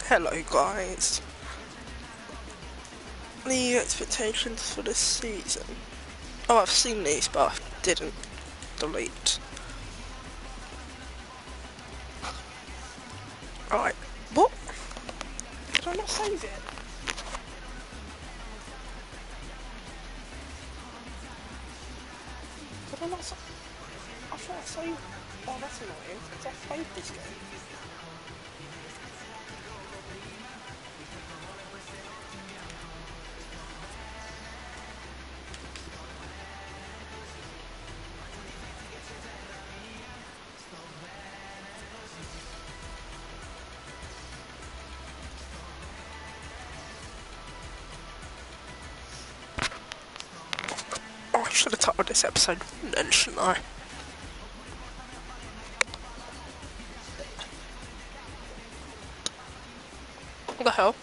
Hello guys. The expectations for this season. Oh, I've seen these but I didn't delete. Alright, what? Did I not save it? Did I not save it? I thought I saved. Oh, that's annoying because I've played this game. Oh, I should have titled this episode then, shouldn't I? What the hell?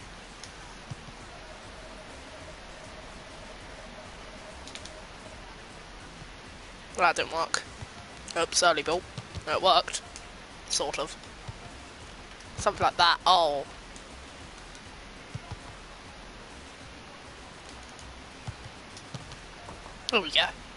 Well, that didn't work. Oops, early built. It worked. Sort of. Something like that. Oh. There we go.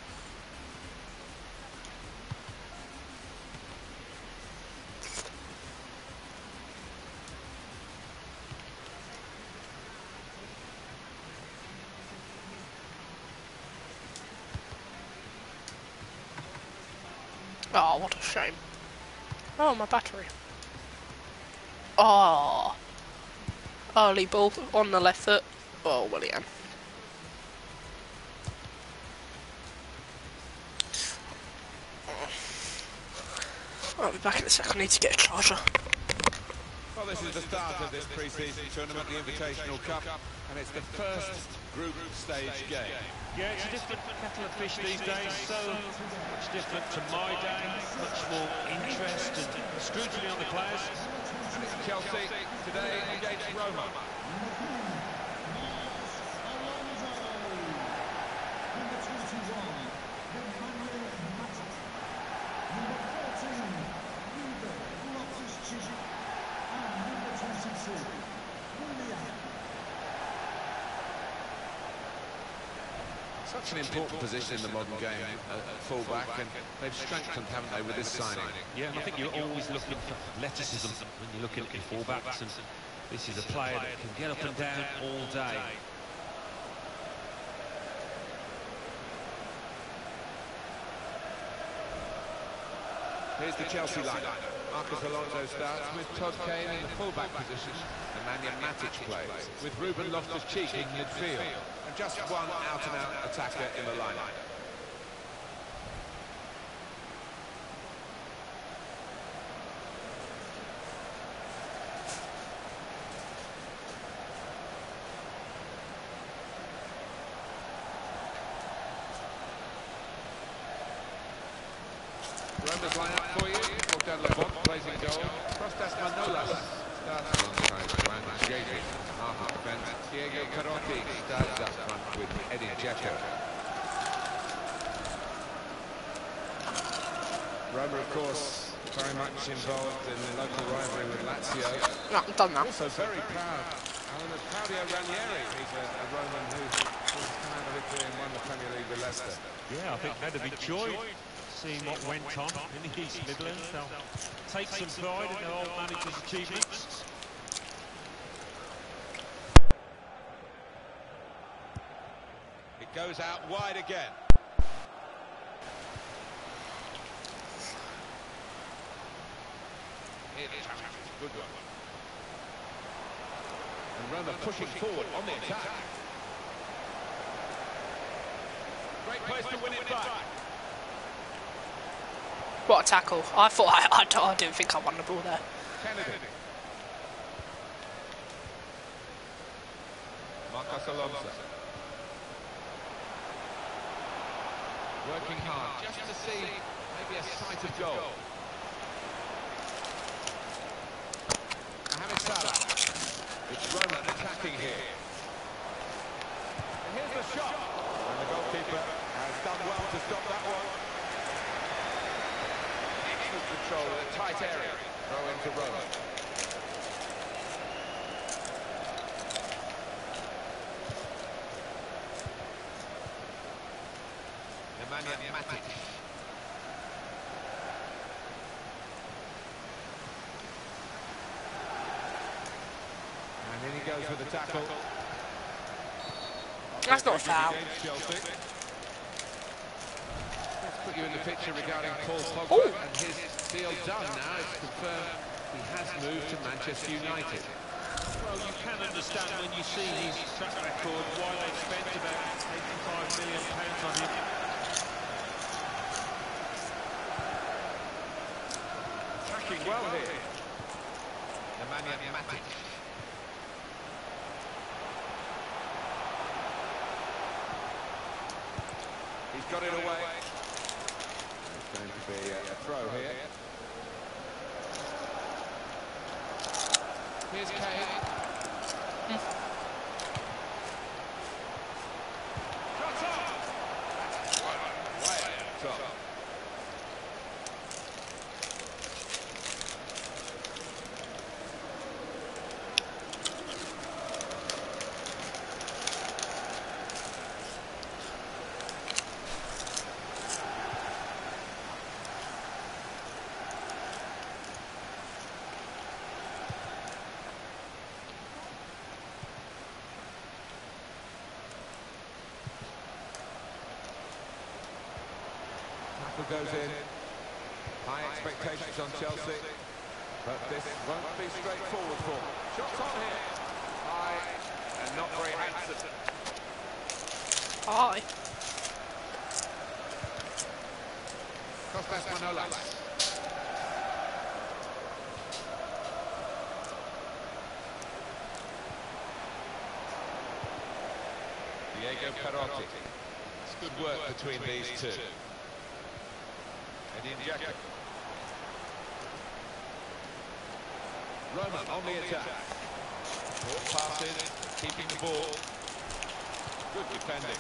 Oh, what a shame. Oh, my battery. Oh. Early ball on the left foot. Oh, William. I'll be back in a second. I need to get a charger. Well, this is the start of this pre-season tournament, the Invitational Cup, and it's the first group stage game. Yeah, it's a different kettle of fish these days, so much different to my day, much more interest and scrutiny on the players. And it's Chelsea today against Roma. Such an important position in the modern game, full-back, and they've strengthened, haven't they, with this signing? Yeah, and I think you're always looking for athleticism when you're looking at your full-backs, and this is a player that can get up and down all day. Here's the Chelsea lineup. Marcos Alonso starts with Todd Kane in the full-back position. Nemanja Matic plays with Ruben Loftus-Cheek in midfield. And just one out-and-out attacker in the lineup. Roma's lineup for you. Bogdan Levant plays in goal. Kostas Manolas starts alongside Brandon Jesus. Half of defence. Diego Carotti starts up front with Edin Dzeko. Roma, of course, very much involved in the local rivalry with Lazio. No, I'm done now. Also very proud, Alan, of Claudio Ranieri. He's a Roman who's come out of Italy and won the Premier League with Leicester. Yeah, I think they'd have enjoyed seeing what went on in the East Midlands. They'll take some pride in their old manager's achievements. It goes out wide again. Good one. And Roma pushing forward on the attack. Great place to win it back. What a tackle. I thought I didn't think I won the ball there. Kennedy. Marcos Alonso. Working hard just to see maybe a sight of goal. Mohamed Salah. It's Roma attacking here. And here's the shot. And the goalkeeper has done well to stop that one. Excellent control in a tight area. Throw into Roma. And in he goes with the tackle. That's not a foul. Let's put you in the picture regarding Paul Pogba. Ooh. And his deal done now. It's confirmed he has moved to Manchester United. Well, you can understand when you see his track record why they spent about £85 million on him. Attacking well here. Nemanja Matic. He's got it away. It's going to be a throw here. Here's Kane. Shot on! Way top. Goes in. High expectations on Chelsea, but this won't be straightforward for them. Shots on here. High and not very handsome. Hi. Costas Manolas. Diego Perotti. It's good work between these two. Edin Dzeko. Roma on the attack. Short passes, keeping the ball. Good defending.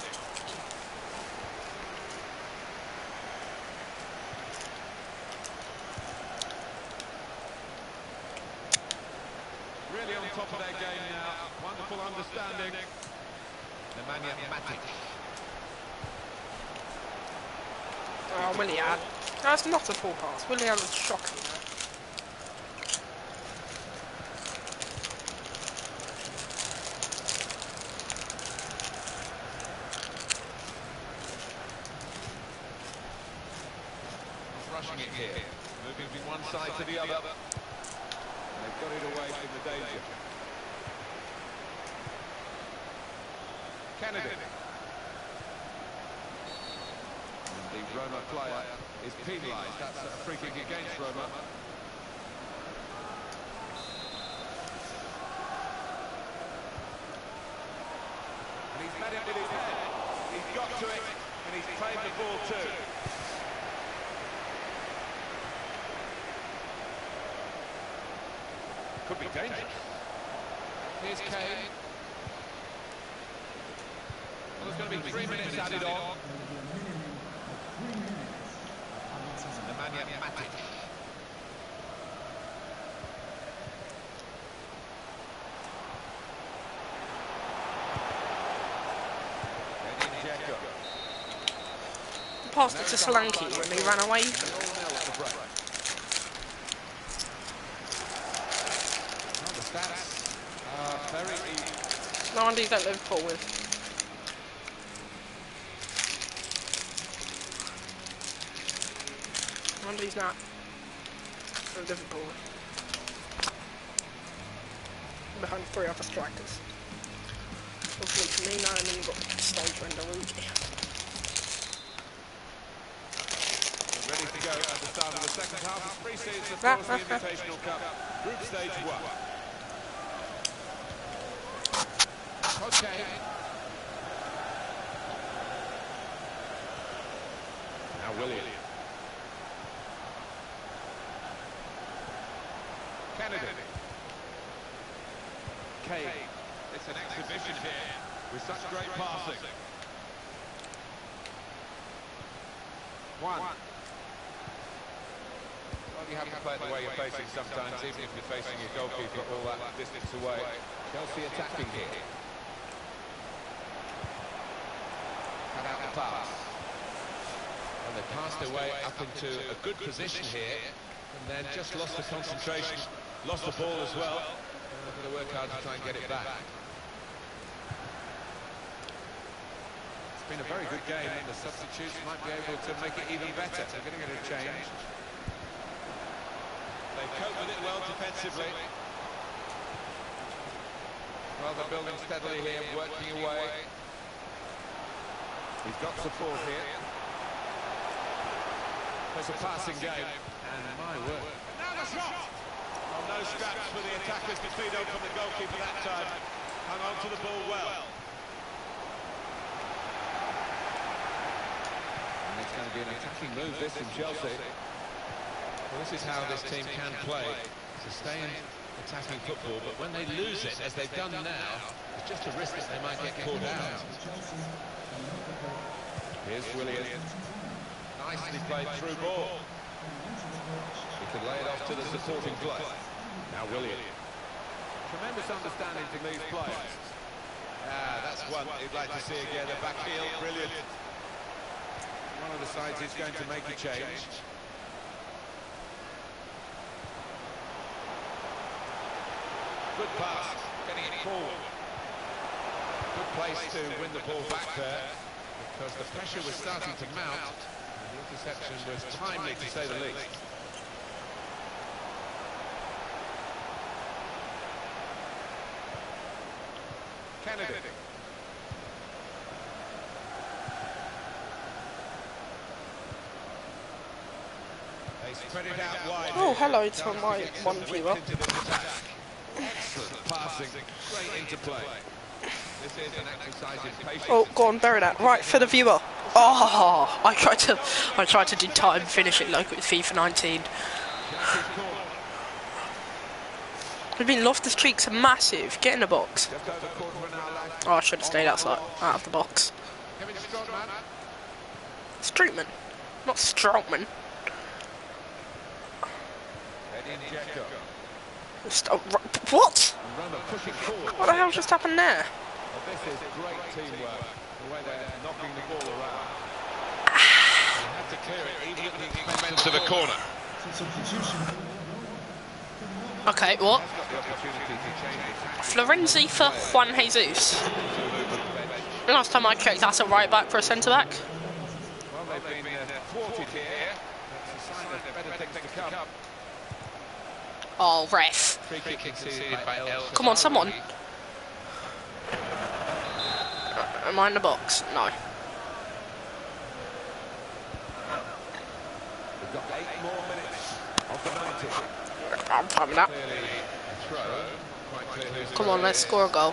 Really on top of their game now. Wonderful understanding. Nemanja Matic. Oh, Willian. That's not a full pass. Willian was shocking there. Rushing it here. Moving from one side to the other. They've got it away from the danger. Kennedy. And the Roma player is penalised. That's a free kick against Roma. And he's met it with his head. He's got to it, and he's played the ball too. Could be dangerous. Here's Kane. Well, there's going to be 3 minutes added on. Nemanja Matic. Edin Dzeko. Passed it to Solanke when he ran away. The stats are very easy. No wonder he's at Liverpool with. No wonder he's not at Liverpool. Behind 3 other strikers. Hopefully Firmino, and then you've got Stage and Origi. Ready to go at the start of the second half of pre-season, of course, the Invitational Cup, Group Stage 1. Okay. Now Willian. Kennedy. Kane. It's an exhibition here with such great passing. One. Well, you have to play it the way you're facing sometimes, even if you're facing your goalkeeper all that distance away. Chelsea attacking here. Cut out the pass. Well, they passed their way up into a good position here, and then just lost the concentration, lost the ball as well. They've got to work hard to try and get it back. It's been a very good game, and the substitutes might be able to make it even better. They're going to get a change. They cope with it well defensively. Well, they're building steadily here, working away. He's got support here. It's a passing game, and my word. Now the shot! Well, no scraps for the attackers to feed on from the goalkeeper that time. Hung on to the ball well. And it's going to be an attacking move, this from Chelsea. Well, this is how this team can play. Sustain attacking football, but when they lose it, as they've done now, it's just a risk that they might get caught out. Here's Willian. Nicely played through ball. He could lay it off to the supporting play. Now Willian. Tremendous understanding from these players. That's one you'd like to see again. The back heel, brilliant. One of the sides is going to make a change. Good pass, getting it forward. Good place to win the ball back there, because the pressure was starting to mount, and the interception was timely, to say the least. Kennedy. They spread it out wide. Oh, hello to my one viewer. Excellent passing, great interplay. This is an exercise in patience. Oh, go on, bury that. Right, for the viewer. Oh, I tried to do time finish it like with FIFA 19. We've been Loftus-Cheek's massive. Get in the box. Oh, I should have stayed outside, out of the box. Streetman, not Stroutman. What? What the hell just happened there? This is great teamwork, the way they're knocking the ball around. You have to clear it, even at the expense of a corner. Okay, what? Florenzi for Juan Jesus. Last time I checked, that's a right back for a centre back. Well, they've been thwarted here. It's a sign of better things to come. Oh, ref. Free kick conceded by El. Come on, someone. Am I in the box? No. We've got 8 more minutes of the 90. I'm fine with that. Come on, let's score a goal.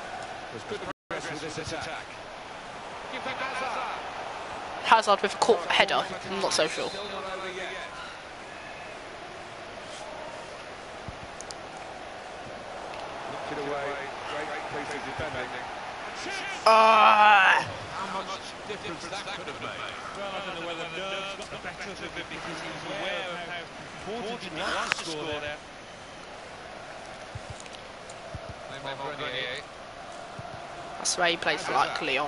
Hazard with a caught header. I'm not so sure. How much difference that could have made? Well, I don't know whether nerves got the better of him because he was aware of how important it was to score there. That's why he plays for like Leon.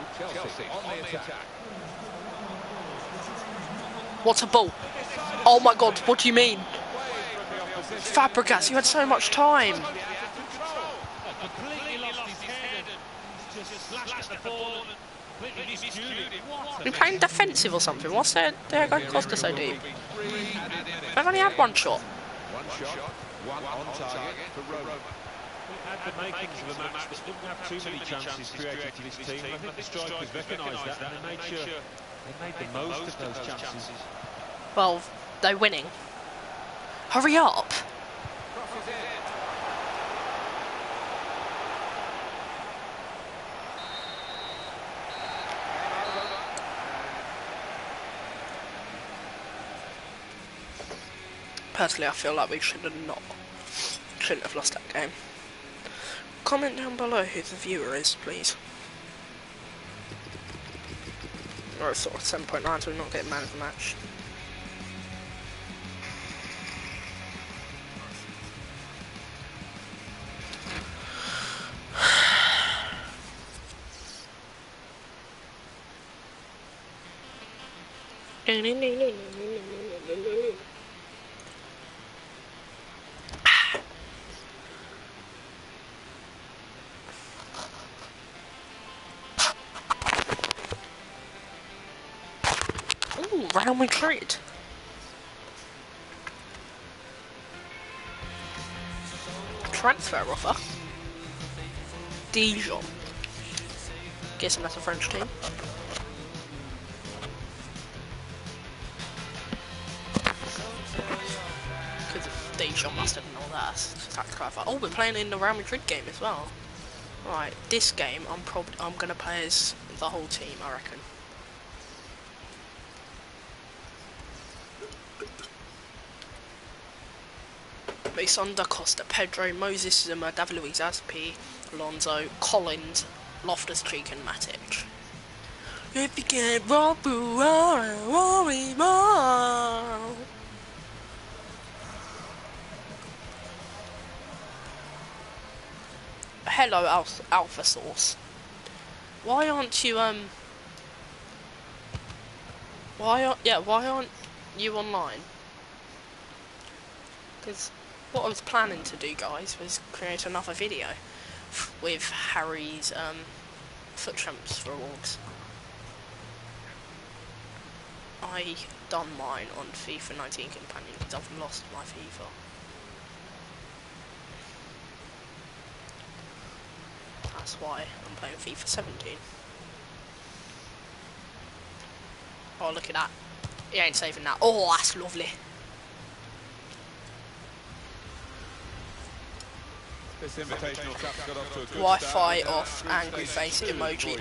What a ball. Oh my god, what do you mean? Fabregas, you had so much time. Completely lost his head and just slashed at the ball and completely missed Judy. Are you playing defensive or something? What's their guy Costa so deep? They've only had one shot. One shot, one on target for Roma. Had the makings of a match that didn't have too many chances created to this team. I think the strikers recognised that and they made sure they made the most of those chances. Well, they're winning. Hurry up. Personally, I feel like we shouldn't have lost that game. Comment down below who the viewer is, please. Or it's sort of 7.9, so we're not getting man of the match. Ooh, Real Madrid. Transfer offer. Dijon. Guessing that's a French team. Because Dijon must have known that. That's quite far. Oh, we're playing in the Real Madrid game as well. Right, this game I'm gonna play as the whole team, I reckon. Mason da Costa, Pedro, Moses Zuma, David Luiz, Aspi, Alonso, Collins, Loftus-Cheek and Matic. If you get worry more. Hello, Alpha Source. Why aren't you why aren't you online? Because what I was planning to do, guys, was create another video with Harry's foot transfer awards. I done mine on FIFA 19 companion because I've lost my FIFA. That's why I'm playing FIFA 17. Oh, look at that. He ain't saving that. Oh, that's lovely. This invitational cup's got off to a good Wi-Fi start. off, angry face emoji.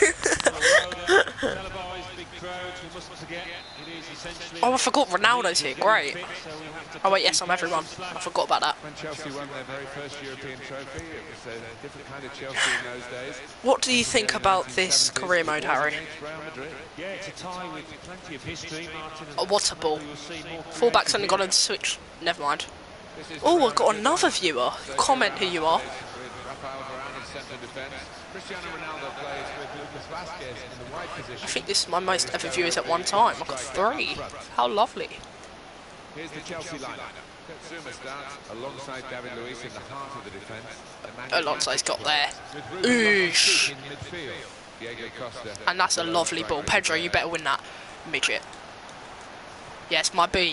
Oh, I forgot Ronaldo's here. Great. Oh wait, yes, I'm everyone. I forgot about that. When Chelsea won their very first European trophy, it was a different kind of Chelsea in those days. What do you think about this career mode, Harry? Yeah, it's a tie with plenty of history, Martin. Oh, what a ball. Fullback's only got to switch. Never mind. Oh, I've got another viewer. Comment who you are. I think this is my most ever viewers at one time. I've got 3. How lovely. Here's the Chelsea lineup. Zuma starts alongside David Luiz in the heart of the defence. Alonso's got there. Oosh. And that's a lovely ball. Pedro, you better win that. Midget. Yes, my boy.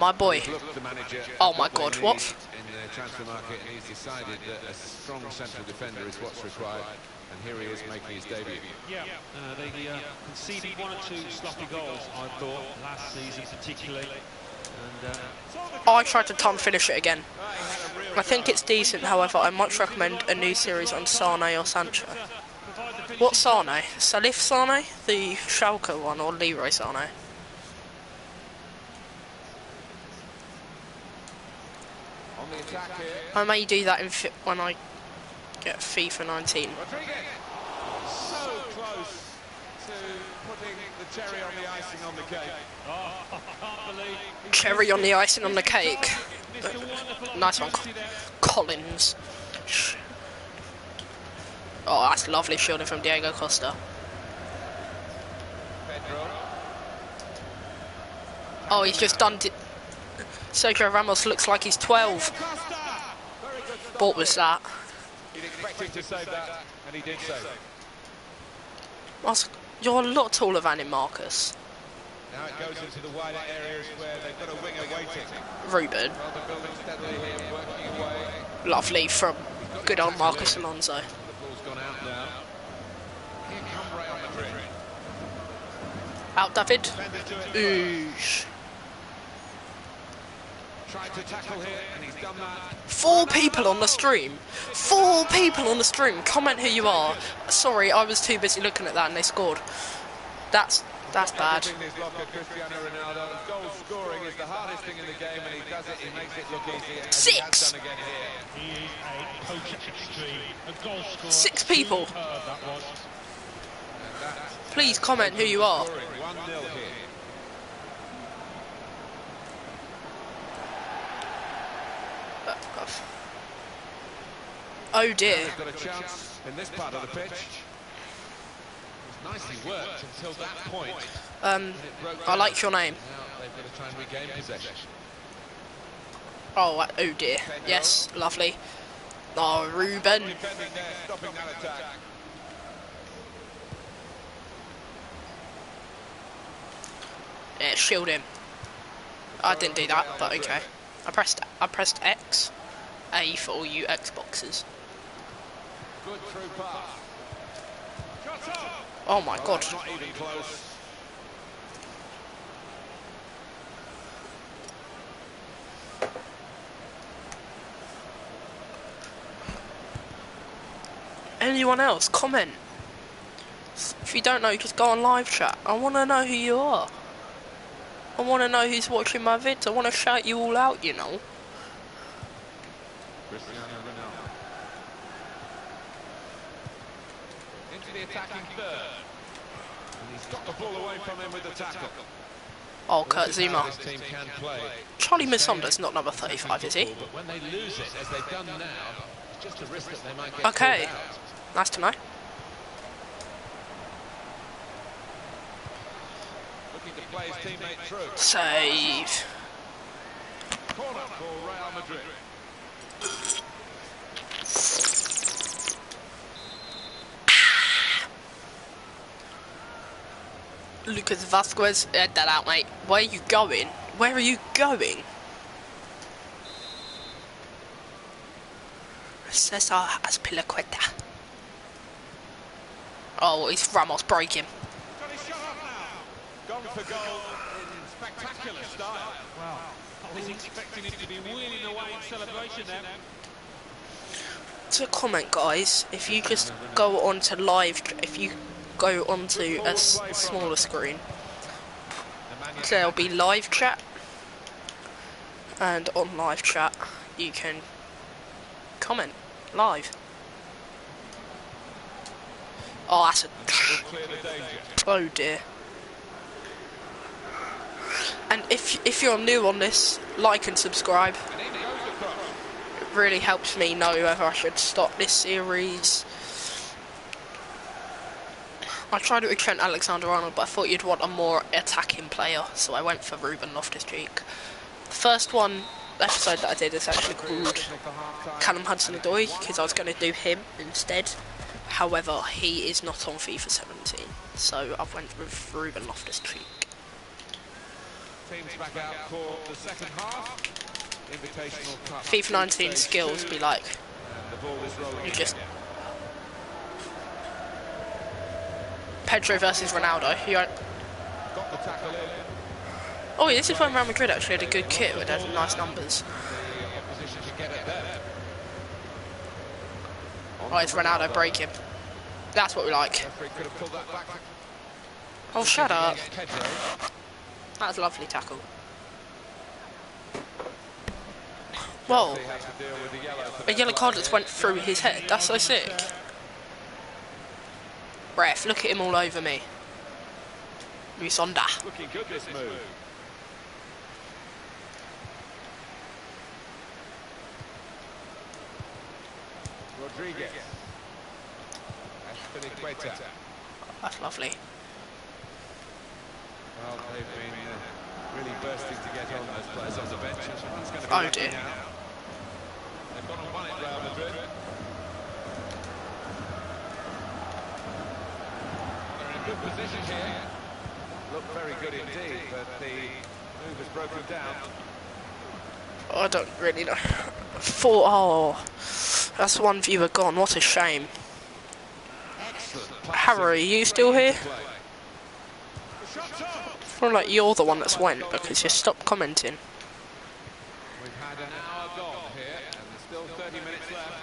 Oh my god, what? In the transfer market, and he's decided that a strong central defender is what's required. And here he is making his debut. Yeah, they conceded 1 or 2 sloppy goals, I thought, last season particularly. And, I tried to finish it again. I think it's decent, however, I might recommend a new series on Sane or Sancho. What Sane? Salif Sane? The Schalke one, or Leroy Sane? I may do that when I get FIFA 19. Rodriguez, so close to putting the cherry on the icing on the cake. oh, I can't believe Cherry on the icing on the cake. Nice one, Collins. Oh, that's lovely shielding from Diego Costa. Pedro. Oh, he's just done it. Sergio Ramos looks like he's 12. What was that? He'd expect him to save that, and he did save it. You're a lot taller than him, Marcus. Now it goes into the wider areas where they've got a winger waiting. Ruben. Well, the building steadily here, working away. Lovely from good old Marcus Alonso. The ball's gone out now. Here come Real Madrid. Out, David. Defender to it. Oosh. Tried to tackle here, and he's done that. 4 people on the stream. 4 people on the stream. Comment who you are. Sorry, I was too busy looking at that and they scored. That's bad. Everything is locked at Cristiano Ronaldo. Goal scoring is the hardest thing in the game, and he does it. He makes it look easy. And 6. He has done again here. he is a coach extreme, a goal scorer. 6 people. That was. Please comment who you are. Scoring 1-0 here. Oh dear. He's got a chance in this part of the pitch. There's nicely worked until that point. I like your name. Now they've got to try and regain possession. Oh, oh dear. Yes, lovely. Oh, Ruben. Defending there, stopping that attack. Yeah, shield him. I didn't do that, but okay. I pressed X, A for all you Xboxers. Good through pass. Oh my god. Not even close. Anyone else? Comment. If you don't know, just go on live chat. I want to know who you are. I want to know who's watching my vids. I want to shout you all out, you know. Cristiano Ronaldo. Into the attacking third. And he's got the ball away from him with the tackle. Oh, Kurt Zuma. This team can play. Charlie Misonda's not number 35, is he? But when they lose it, as they've done now, it's just a risk that they might get Okay. pulled out. Nice to know. Looking to play his teammate through. Save. Corner for Real Madrid. Lucas Vasquez, head that out, mate. Where are you going? Where are you going? Cesar Azpilicueta. Oh, it's Ramos breaking. Got his shot up now. Gone for goal in spectacular style. Wow. I was expecting him to be wheeling away in celebration there. To comment, guys, if you just go on to live, if you go onto a smaller screen, there'll be live chat, and on live chat you can comment live. Oh, that's a... Clear the danger. Oh dear. And if you're new on this, like and subscribe. And in goes the cross. It really helps me know whether I should stop this series. I tried it with Trent Alexander-Arnold, but I thought you'd want a more attacking player, so I went for Ruben Loftus-Cheek. The first episode that I did is actually called Callum Hudson-Odoi, because I was going to do him instead. However, he is not on FIFA 17, so I went with Ruben Loftus-Cheek. Teams back out for the second half. Invitational Cup. FIFA 19 skills be like, And the ball is rolling. you just... Pedro versus Ronaldo. You Got the tackle in. Oh, this is when Real Madrid actually had a good kit with their nice numbers. The opposition can get it there. Oh, it's Ronaldo breaking. That's what we like. Referee could have pulled that back. Oh, shut up. Pedro. That was a lovely tackle. Whoa, They have to deal with the yellow for a yellow card that's went through his head. That's so sick. Ref, look at him all over me. Musonda. looking good this move. Rodriguez. Azpilicueta. That's lovely. Well, they've been really bursting to get on those players on the bench. It's going to be Oh, lucky dear. now. They've gone and won it, Real Madrid. They're in a good position here. Look very good indeed, but the move has broken down. I don't really know. Oh, that's one viewer gone. What a shame. Excellent. Harry, are you still here? Play. I feel like you're the one that's went because you stopped commenting. We've had an hour gone here, and there's still 30 minutes left.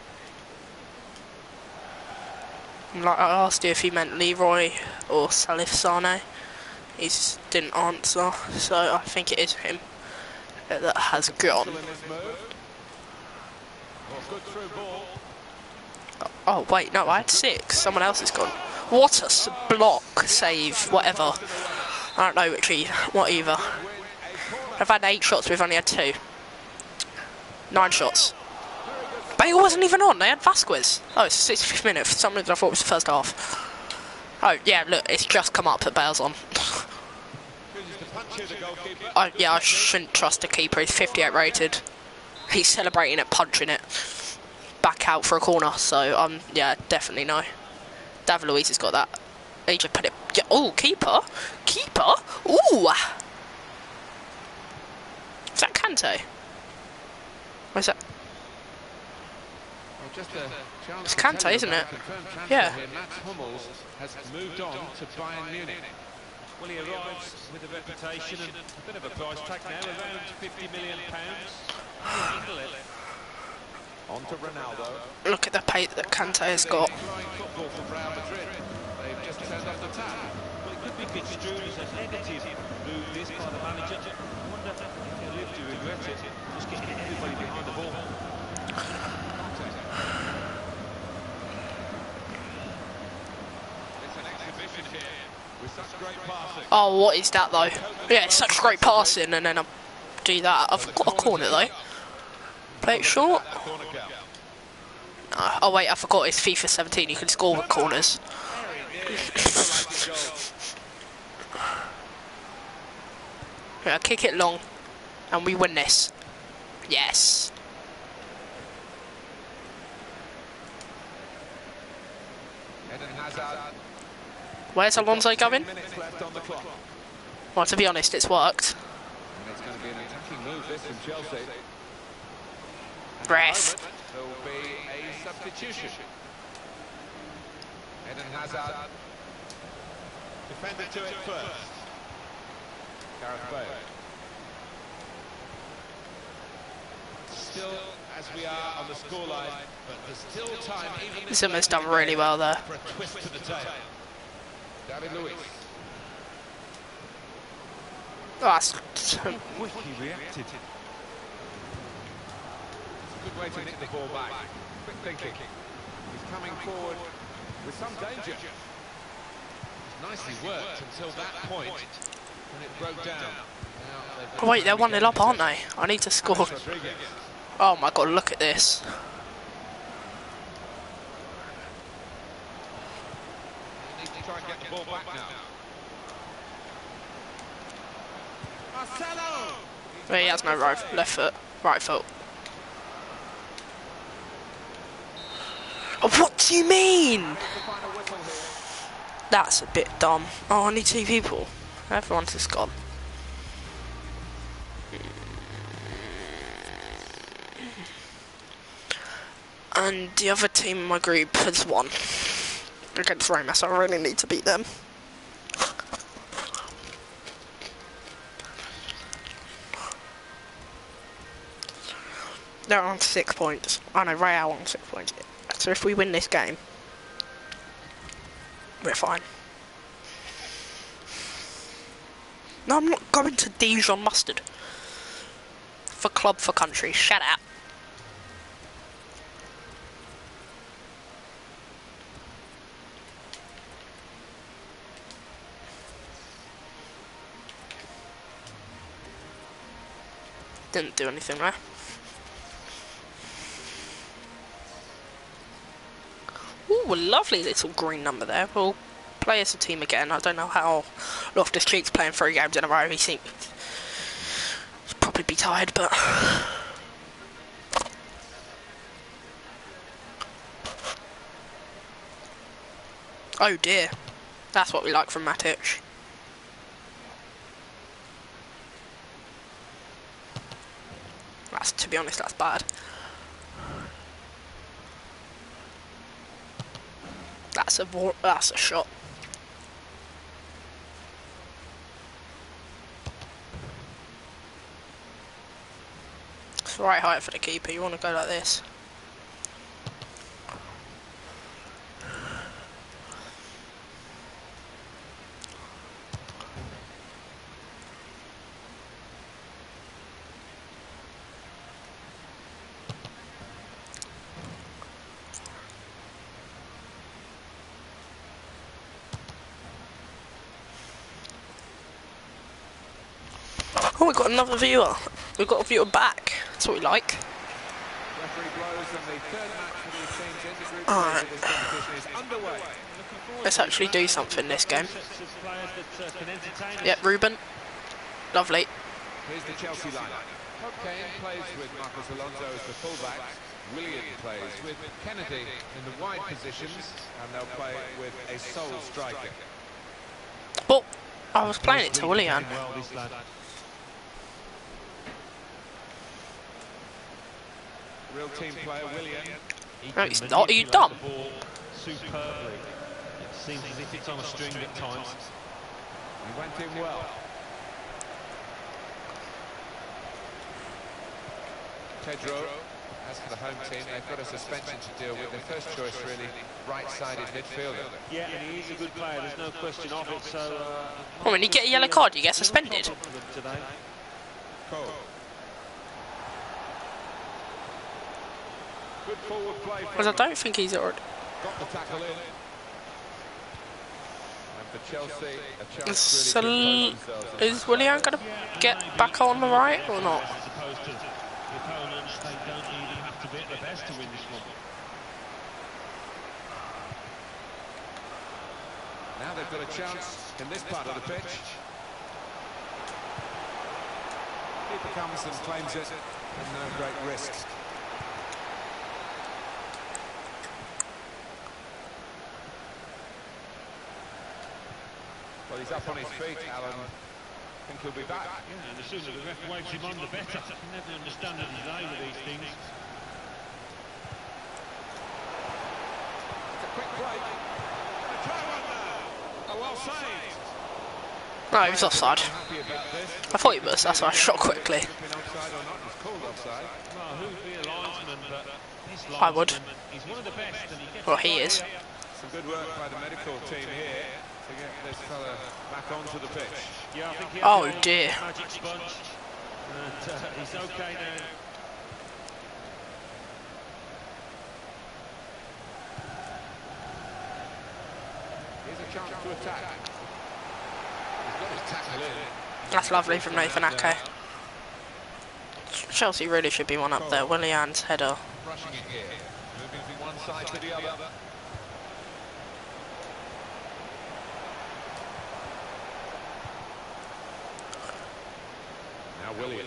Like I asked you if you meant Leroy or Salif Sane. He didn't answer, so I think it is him that has gone. Still in this move. Well, good through ball. Oh wait, no, I had 6. Someone else has gone. What a block, save, whatever. I don't know what either. I've had 8 shots, we've only had 2. 9 shots. Bale wasn't even on, they had Vasquez. Oh, it's the 65th minute. For some reason I thought it was the first half. Oh, yeah, look, it's just come up that Bale's on. Chooses to punch here, the goalkeeper. Oh, yeah, I shouldn't trust the keeper. He's 58 rated. He's celebrating it, punching it back out for a corner. So, yeah, definitely no. David Luiz has got that. He just put it. Yeah, oh, keeper. Keeper. Ooh. Is that Kante? Where's that? Well, just a chance It's to tell Kante, you isn't about it? a confirmed transfer Yeah. here. Mats Hummels has moved on to Bayern Munich. Well, he arrives with a reputation and a bit of a price tag now, around £50 million. Handle it. On to Ronaldo. Look at the pace that Kante has got. Flying football from Real Madrid. They've just turned off the tap. Well, it could be construed as a negative move, this, by the manager. I wonder if he'll live to regret it. Just getting everybody behind the ball. It's an exhibition here with such great passing. Oh, what is that though? Yeah, it's such great passing, and then I do that. I've got a corner though. Play it short. Corner count. Oh wait, I forgot. It's FIFA 17. You can score with corners. Yeah, kick it long, and we win this. Yes. Eden Hazard. Where's Alonso going? 10 minutes left on the clock. Well, to be honest, it's worked. And it's going to be an attacking move this from Chelsea. Ref. There will be a substitution. Eden Hazard. Defended to it first. Gareth Bale. Still, as we are on the scoreline, but there's still time. Even Zimmer's done really well there. for a twist to the tail. David Luiz. Oh, that's Quickly reacted. Good way to nick the ball back. Quick thinking. He's coming forward with some danger. It's nicely worked until that point when it broke down. Now, Oh, wait, they're 1-0 up, aren't they? I need to score. Rodriguez. Oh my god, look at this. Needs to try and get the ball back now. Marcelo! Well, he has no left foot, right foot. Oh, what do you mean? That's a bit dumb. Oh, I need 2 people. Everyone's just gone. And the other team in my group has won against Roma, so I really need to beat them. They're on 6 points. Oh no, Real on 6 points. So if we win this game, we're fine. No, I'm not going to Dijon Mustard. For club, for country. Shut up. Didn't do anything there. Ooh, a lovely little green number there. We'll play as a team again. I don't know how Loftus-Cheek's playing 3 games in a row. He seems he'll probably be tired, but oh dear, that's what we like from Matic. That's, to be honest, that's bad. That's a shot. It's the right height for the keeper. You want to go like this. Oh, we've got another viewer. We've got a viewer back. That's what we like. Referee blows Alright. Let's actually do something this game. Yep, Ruben. Lovely. Here's the Chelsea lineup. Todd Kane plays with Marcos Alonso as the fullback. Willian plays with Kennedy in the wide positions, and they'll play with a sole striker. But I was playing it to Willian. Real team player Willian. No, he's not. Are you dumb? Superbly. It seems as if it's on a string at times. He went in well. Pedro, as for the home team, they've got a suspension to deal with. Their first choice, really, right-sided midfielder. Yeah, and he is a good player, there's no question of it, so... Well, when you get a yellow card, you get suspended. Cole. Good forward play. Because I don't think he's already... Got the tackle in. And for Chelsea, a chance So, to really impose themselves. is Willian going to get back on the right or not? As opposed to the opponents, they don't even have to be at their best to win this one. Now they've got a chance in this part of the pitch. Keeper comes and claims it, and no great risk. Well, he's up on his feet, Alan. I think he'll be back. Yeah, and the sooner the ref waves him on, the better. I can never understand the delay with these things. It's a quick break. A try one now. Oh, well saved. No, he was offside. Happy about this. I thought he was, that's why I shot quickly. Been offside or not, he's called offside. Well, who'd be a linesman, but this I would. linesman, he's one of the best, and he gets Well, it he right is. here. Some good work by the medical team here to get this fella back onto the pitch. Yeah, I think he Oh, had the dear. magic sponge, and he's okay now. Here's a chance to attack. He's got his tackle in. That's lovely from Nathan Ake. Chelsea really should be one up there. Willian's header. Rushing it here. Moving from one side to the other. Now Willian.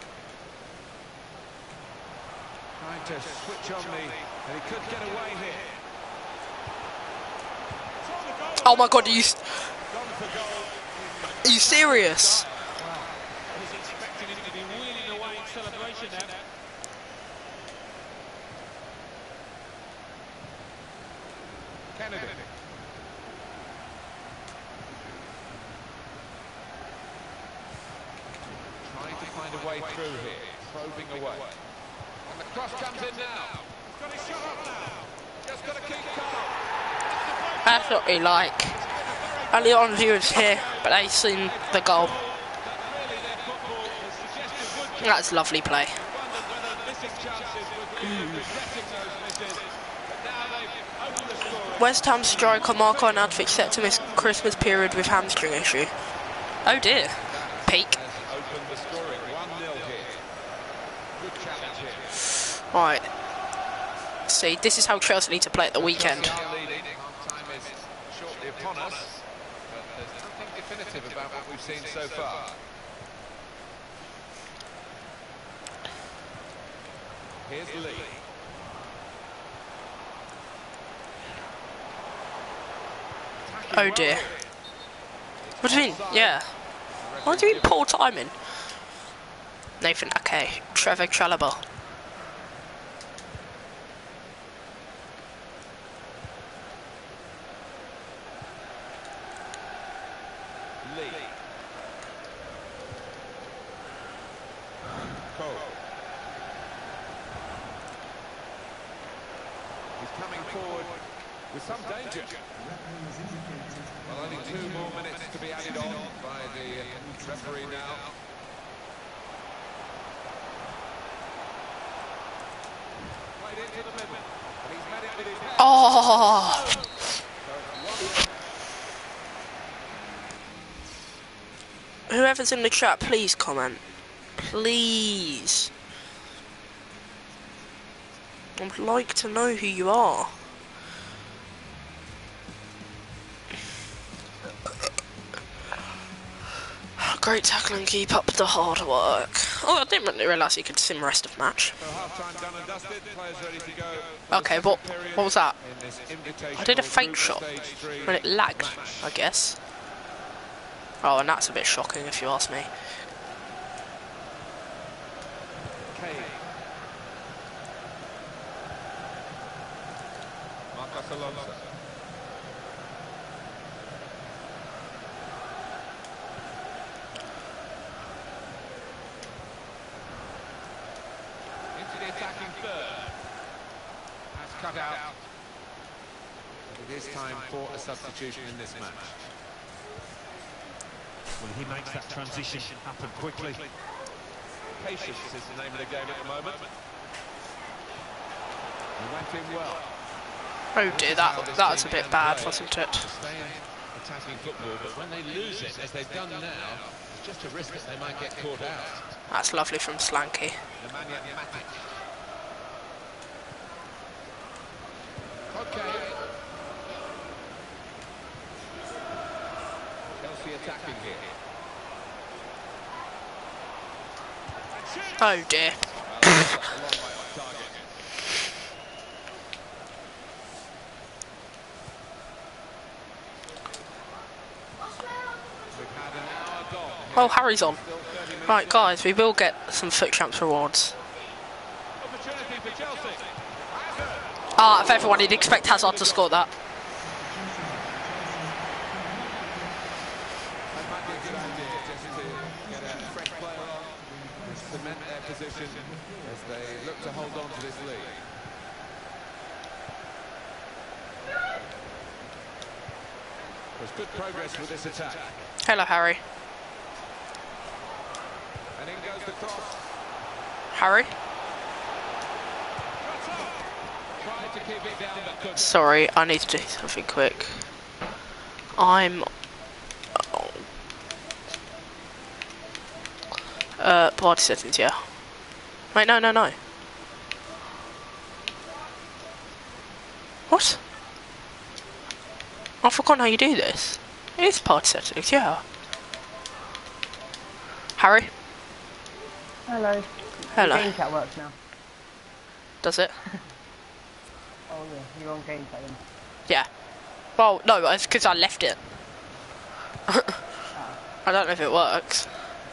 Trying to switch on and he could get away here. Oh my god, are you Gone for goal. serious? I was expecting him to be wheeling away in celebration now. Kennedy. Trying to find a way through here. Probing away. And the cross comes in now. He's got his shot up now. Just got to keep calm. That's what we like. Only on viewers here, but they've seen the goal. That's lovely play. West Ham striker Marco Arnautovic set to miss Christmas period with hamstring issue. Oh dear. Peak. Open the scoring. 1-0 here. Good challenge here. Right. See, this is how Chelsea need to play at the weekend. Chelsea are leading. Time is shortly upon us. But there's nothing definitive about what we've seen so far. Here's Lee. Oh dear. What do you mean? Yeah. What do you mean poor timing? Nathan Ake, Trevor Chalobah. Lee. Cole. He's coming forward with some danger. Well, only 2 more minutes to be added on by the referee now. Played into the middle. And he's met it with his head. Oh! Whoever's in the chat, please comment. Please. I would like to know who you are. Great tackling, keep up the hard work. Oh, I didn't really realise you could sim rest of match. So half-time done and dusted, players ready to go. Okay, what was that? In this invitational I did a fake group shot, stage 3 but it lagged, match. I guess. Oh, and that's a bit shocking if you ask me. Kane. Marcos Alonso. Into the attacking third. That's cut out. It is time for a substitution in this match. Well, he makes that transition happen quickly. Patience is the name of the game at the moment. He went in well. Oh dear, that was a bit bad, wasn't it? Stay in attacking football, but when they lose it, as they've done now, it's just a risk that they might get caught out. That's lovely from Slanky. Nemanja Matic. Okay. Chelsea attacking here. Oh dear. A long way off target. We've had an hour gone. Oh, Harry's on. Still 30 minutes Right, guys, we will get some Foot Champs rewards. opportunity for Chelsea. Hazard. Ah, if everyone, you'd expect Hazard to score that. That might be a good idea, just to get a fresh player on and cement their position as they look to hold on to this lead. There's good progress with this attack. Hello, Harry. And in goes the cross. Harry? Tried to keep it down, but couldn't. Sorry, I need to do something quick. I'm... party settings, yeah. Wait, no. What? I forgot how you do this. It is party settings, yeah. Harry? Hello. Hello. Game chat works now. Does it? Oh yeah, you're on game chat then. Yeah. Well, no, it's because I left it. I don't know if it works.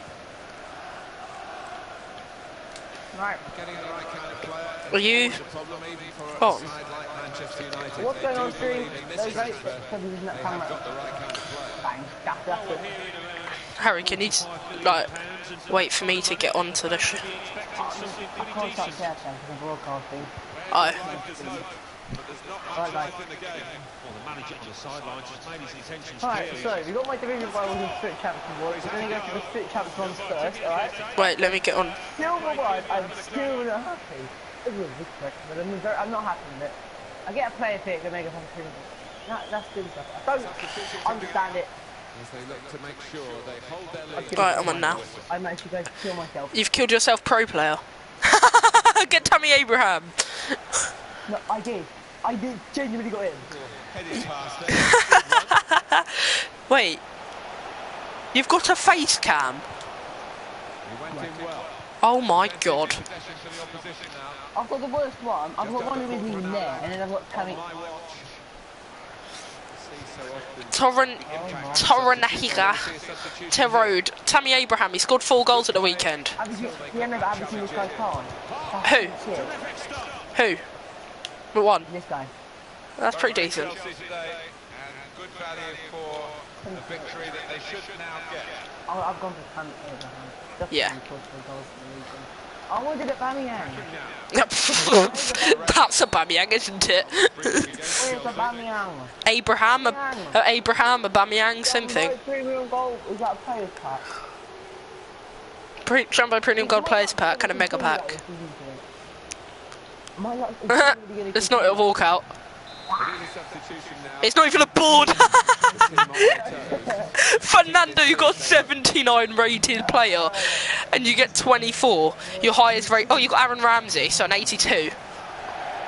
Right. Getting the right kind of player. Are you... It's a problem even for Oh. a side like Manchester United. What's They going do on stream? believe in this Those guys, transfer. probably using that They have camera. got the right kind of player. Bang. That's it. Harry, can you, like, wait for me to get onto the I can't start chat because I'm broadcasting. Oh. But there's not Right, much guys. left in the game. Well, the manager on the sidelines has made his intentions Alright, clear. so we got my division rivals and Foot Champs awards. We're going to go for the Foot Champs ones first, alright? Wait, let me get on. Still not I'm still not happy. This is quick, but I'm not happy with it. I get a player pick and make a fucking that's good stuff. I don't understand it. As they look to make sure they hold their lead. Right, I'm on now. I managed to go kill myself. You've killed yourself, pro player. Get Tammy Abraham. No, I did. I did genuinely got in. Headed past it. Wait. You've got a face cam. He went in well. Oh my god. Possession for the opposition now. I've got the worst one. I've got one who isn't even there, and then I've got Tammy. My watch. See so often. Torrenahiga. Terode. Tammy Abraham. He scored 4 goals at the weekend. Have you seen this guy's card? Who? Who? What one? This guy. That's pretty decent. Chelsea today, and good value for a victory that they should now get. I've gone for Tammy Abraham. Just Yeah. because he scored 4 goals for the weekend. I wanted it Bamiyang. That's a Bamiyang, isn't it? Where's the Bamiyang? Abraham, Abraham, Aubameyang, same thing. Premium gold. Is that a player's pack? Jumbo Premium Gold Players Pack and a Mega Pack. My luck is really gonna It's not a walkout. It is a substitution now. It's not even a board. The team on their toes. Fernando, you got 79 rated player, and you get 24. Your highest rate. Oh, you got Aaron Ramsey, so an 82.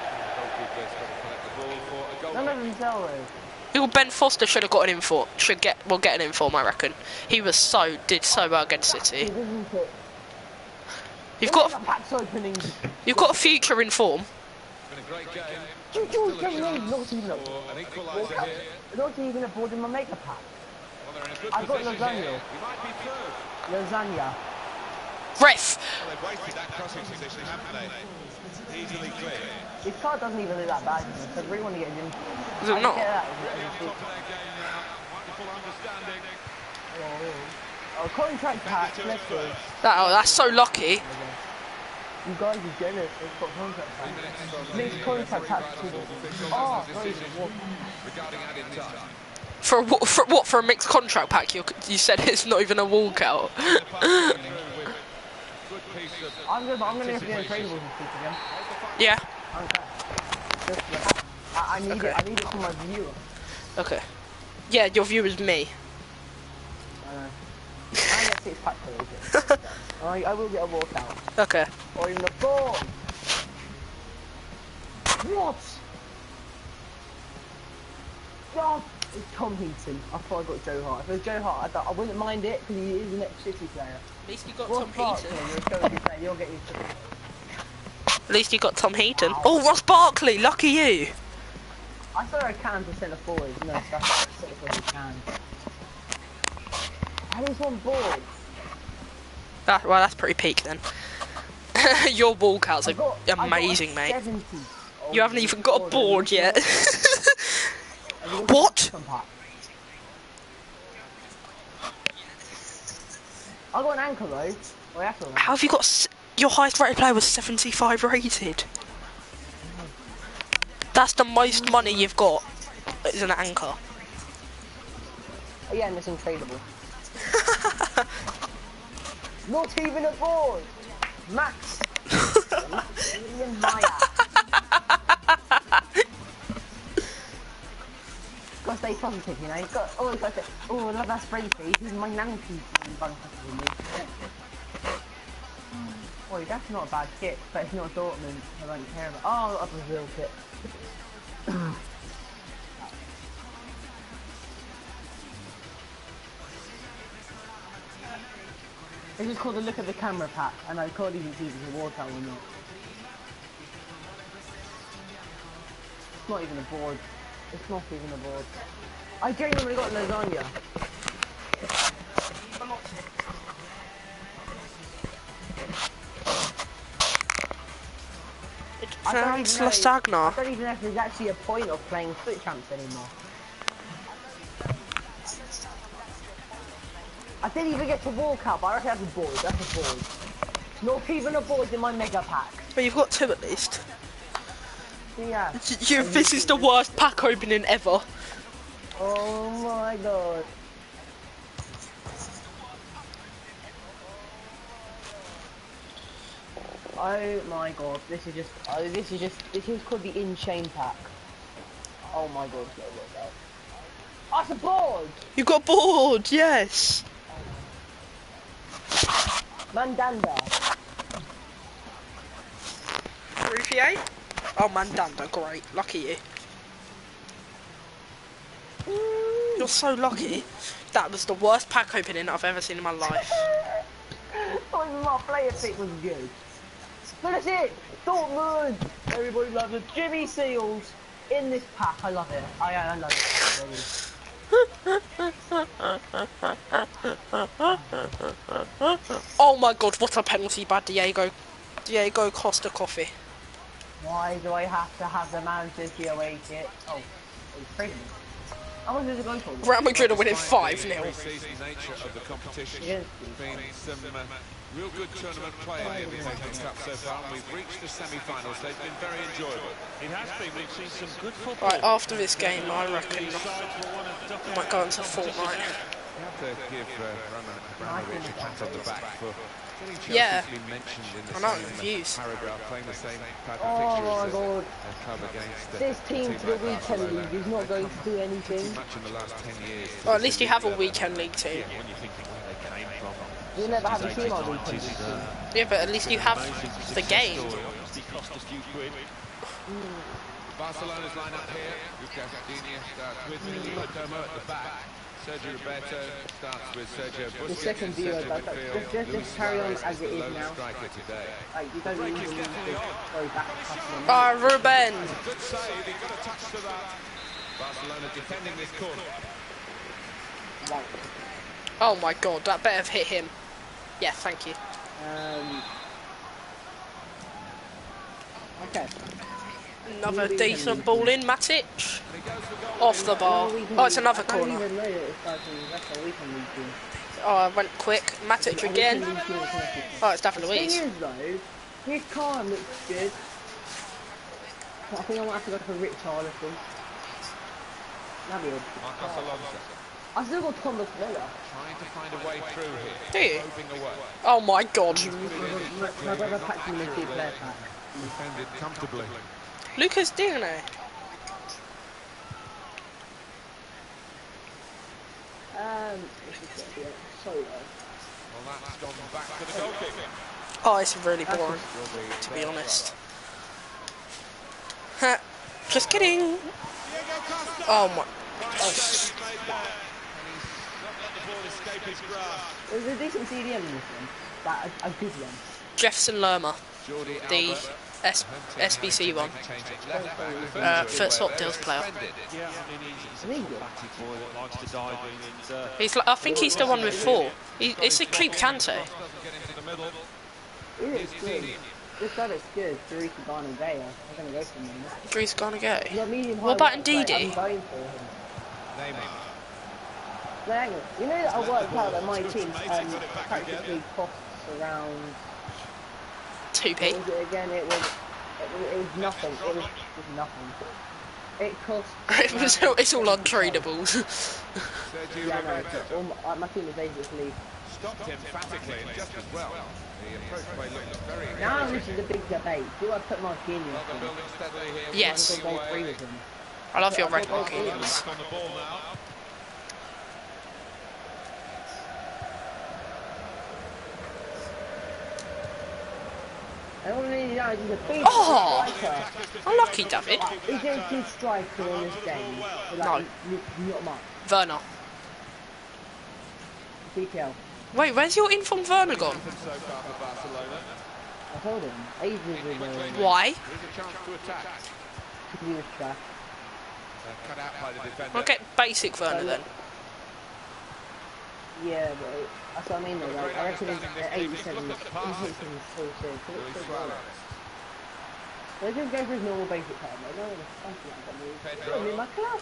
None of them sell those. Who Ben Foster should have got an inform. Get an inform, I reckon. He did so well against City. It isn't it? You've Look got at the packs opening. a future in form. Been a great game. You do get me, not even a An equaliser here. not even a board in my mega pack. Well, they're in a good I've got position lasagna. here. You might be through. Lasagna. Ref. Well, they've wasted that crossing position, haven't they? Easily clear. This card doesn't even look that bad, you know, so I really want to get it in. Is it not? Get that. Really on top of their game now. Wonderful understanding. Oh, contract pack, let's go. That's so lucky. You guys are generous, they've got contract pack. Mixed contract pack. Oh, Regarding added time. For a mixed contract pack? You said it's not even a walkout. I'm gonna get the untradables this week again. Yeah. I need Okay. it. I need it for my viewer. Okay. Yeah, your viewer's me. I know. I get 6 packs for it. I will get a walkout. Okay. Or even a 4. What? God, it's Tom Heaton. I thought I got Joe Hart. If it was Joe Hart, I wouldn't mind it because he is an ex-City player. At least you got Ross Tom Barkley, Heaton. you're a Chelsea player, you'll get used to it. At least you got Tom Heaton. Oh, Ross Barkley, lucky you. I thought I can for centre forwards. No, that's centre forwards you can. I just want boards. That's pretty peak then. Your walkouts I got are amazing, a mate. 70. You haven't even got a board yet. Have you got What? some pack? I got an anchor though. Oh, that's all right. How have you got... Your highest rated player was 75 rated. That's the most money you've got. Is an anchor. Oh, yeah, and it's untradeable. Not even a board. Max. Maximilian Maya. Gotta stay positive, you know. You've got always got to. Oh, I love that spray face. This is my nanky in bunker with me. Oh, that's not a bad kit, but it's not Dortmund. I don't care about. Oh, a Brazil kit. This is called the look at the camera pack, and I can't even see if it's a walkout or not. It's not even a board. It's not even a board. I genuinely got lasagna. It's I Lasagna. don't even know if there's actually a point of playing Foot Champs anymore. I didn't even get to walk out, but I reckon that's a board. That's a board. Not even a board in my mega pack. But you've got 2 at least. Yeah. This is the worst pack opening ever. Oh my god. Oh my god, this is called the in-chain pack. Oh my god, oh, it's a board! You got bored, yes. Mandanda. Ruffier? Oh, Mandanda, great. Lucky you. You're so lucky. That was the worst pack opening I've ever seen in my life. Not even my player pick was good. But that's it! Dortmund! Everybody loves it. Jimmy Seals in this pack. I love it. I love it. Oh my god, what a penalty by Diego Costa Coffee. Why do I have to have the Man City away kit? Oh, it's crazy. How much does it go for? Real Madrid are winning 5-0. Pre-season nature of the competition. Yes. Been some real good tournament play in the FA Cup so far, and we've reached the semi-finals. They've been very enjoyable. It has been. We've seen some good football. Right, after this game, I reckon I might go into Fortnite. You have to give Roman Abramovich a pat on the back for getting Chelsea Yeah. to be mentioned in the I know, same views. paragraph, playing the same type Oh of my fixtures god. as club against This a team to the like weekend Barcelona. league is not going to do anything. Much in the last 10 years. Well, at least you have a weekend league team. When you think of where they came from. You'll never have a team on 80s, weekend 90s, league. Yeah, but at least you have the game. Obviously cost a few quid. Barcelona's line-up here. Lucas Digne starts with Nikola Perdomo at the back. Sergio Roberto starts with Sergio Busquets. The second view, just carry on as it is now. Striker today. Like, you don't need to go back to passing. Ah, Ruben. Good save, he got a touch to that. Barcelona defending this corner. Right. Oh my god, that better have hit him. Yeah, thank you. Okay. Another decent ball in, Matic. Off the bar. Oh, it's another I don't corner. even know that it's starting. That's a weekend league team. Oh, I went quick. Matic again. Oh, it's David The Luiz. thing is though, his car looks good. I think I might have to go for Richarlison. That'd be good. Marcos Alonso I still got Thomas Müller. trying to find a way through here. Do you? Moving away. Oh my god. My brother packed him in the player pack. Defended comfortably. Lucas Digne. This is gonna be so low. Well, that's gone back to the goalkeeper. Oh, it's really boring, to be honest. Ha, just kidding. Oh my. It was a decent CDM in this one. That a good one. Jefferson Lerma, Jordi the Alba SBC one. change it left back. For Swap Deals player. Yeah, I mean, he's a fatty boy that likes to dive in and... He's like, I think he's the one with 4. It's a Creep Kante. Doesn't get into the middle. It looks good. This guy looks good. Teresa Garner Gaya. I'm gonna go for him. He's gonna go. He's got medium What high about work rate. Ndidi? I'm going for him. Neymar. No, hang on. You know that I worked out that my team practically costs around. 2p. What was it again? It was nothing. It was just nothing. It cost. It's all untradeables. Sergio Yeah, Roberto. no, my team is basically. Stopped emphatically and just as well. The approach play looked very Now this is a big debate. Do I put Marquinhos Well, they're in? building steadily here. Yes. I'm gonna go free with him. I love your red I'll go Marquinhos. On the ball now. I don't really know. He's a big Oh! striker. Unlucky, David. Is there a good striker on this game? Like, not much. Werner. BPL. Wait, where's your informed Werner gone? So far for Barcelona. I told him. Ages ago. Why? There's a chance to attack. Because he was trash. Cut out by the defender. I'll get basic Werner then. Yeah, but that's what I mean though. Like, I reckon it's at 87. He's so sick. He looks so good. Let's just go for his normal basic card. I don't want to fuck that. I'm in my club.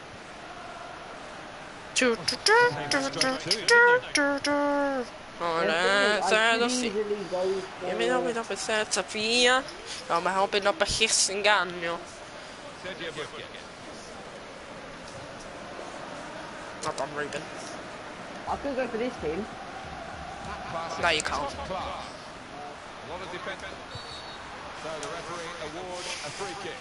Io mi do per senza via. No, ma hoping up a hiss inganno. Sergio Busquets. Not done, Ruben. I could go for this team. No, you can't. Class. A lot of defence. So the referee awards a free kick.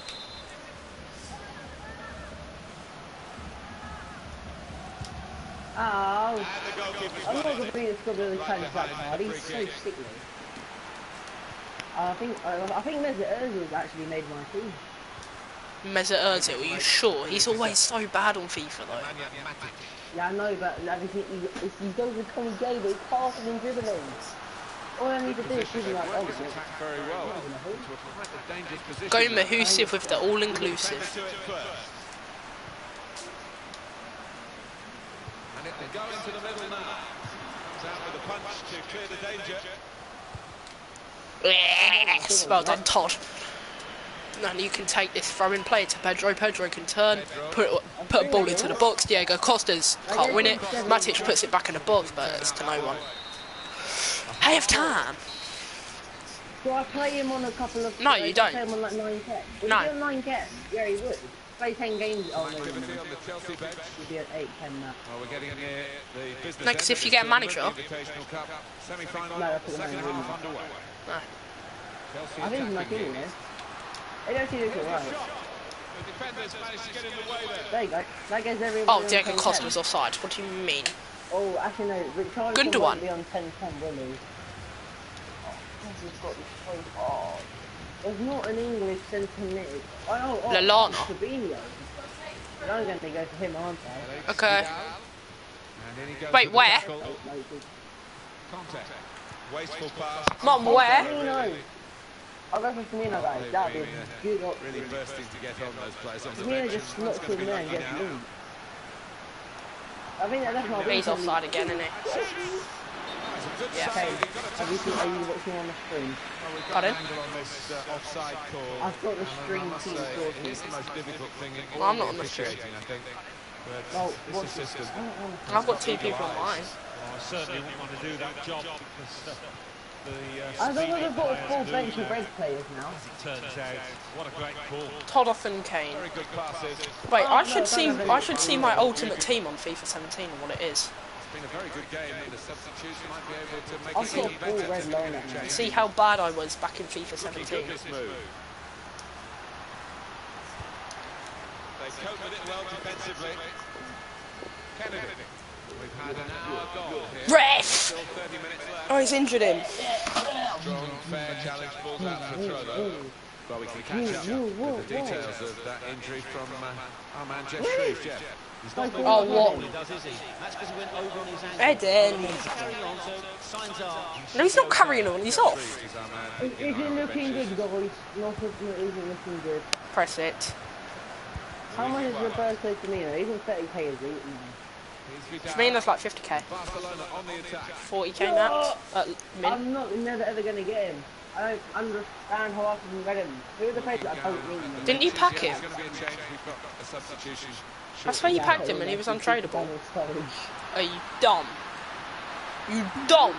Oh, I'm not going to be the squad with the challenge that card. He's so sickly. I think Mesut Ozil's actually made my team. Mesut Ozil, are you sure? He's always so bad on FIFA though. Yeah, I know, but everything he goes with Tony Gay, but he's passing and dribbling. All I need to do is give him like Ozil. Attacked very well. To a quite a dangerous position. Go Mahusiv with the all-inclusive. And it will go into the middle now. Comes out with a punch to clear the danger. Yes! Well done, Todd. And you can take this throw-in play to Pedro. Pedro can turn, put a ball into the box. Diego Costas can't win it. Matic puts it back in the box, but it's to no one. I have time. Do I play him on a couple of... No, you don't. Play him on like 9 caps? Would No. he be on 9 caps? Yeah, he would. Play 10 games. Oh, no, Activity on the Chelsea bench. he'd be at 8, 10 now. Well, we're getting near the business No, 'cause end if of you this get a manager- tournament, the Invitational Cup semi-final, No, that's what second I'm half doing. underway. No. Chelsea I think he's my attacking king, here. you know. They don't see this alright. The defenders managed to get in the way there. There you go. That gets everyone. Oh, on Diego 10, Costa 10. was offside. What do you mean? Oh, actually no. Richarlison Gundogan. won't be on 10-10, will he? Oh, he's got this so hard. There's not an English centre mid. Oh, Lallana. Fabinho. But I'm going to go for him, aren't I? Okay. And in he goes Wait, with the where? tackle. Contact. Wasteful pass. Mom, where? Firmino. I'll go for Firmino, guys. That'd be a good option. Really bursting to get on those players on the Firmino bench. just slots in there and gets in. I think that's my He's offside again, isn't he? Yeah. Okay, are you watching on the screen? Pardon? Offside call. I've got the string team sorted. It's the most difficult thing in Well, I'm not on the stream. officiating, I think. But Well, this what's assistant. I've got 2 people on mine. Well, I certainly wouldn't want to do that job because the I think we've got a full speedy bench players of red players now. as it turns out. What a great call. Todoff Kane. Very good passes. Wait, Oh, I no, should see. don't have I any. should see my ultimate team on FIFA 17 and what it is. It's been a very good game, and the substitution might be able to make I've it got even full better. red line at now. See how bad I was back in FIFA 17. This move. They cope with it well defensively. Kennedy. We've had an hour gone here. Ref! Still 30 minutes left. Oh, he's injured him. Strong, fair challenge falls out for a throw though. But we can catch up with the details of that injury from our man Jeff Shrews. Jeff. Oh, what? Eden. No, he's not carrying on. He's off. Shrews is our man. Is it looking good, guys? Not if it isn't looking good. Press it. How much is Roberto Firmino? Even 30k is eaten. Firmino's like 50k. Barcelona on the attack. 40k max. Min. I'm never ever going to get him. I don't understand how I can get him. Who are the players that I don't need him? Didn't you pack him? There's going to be a change. We've got a substitution. That's why you packed him and he was untradeable. Are you dumb? You dumb.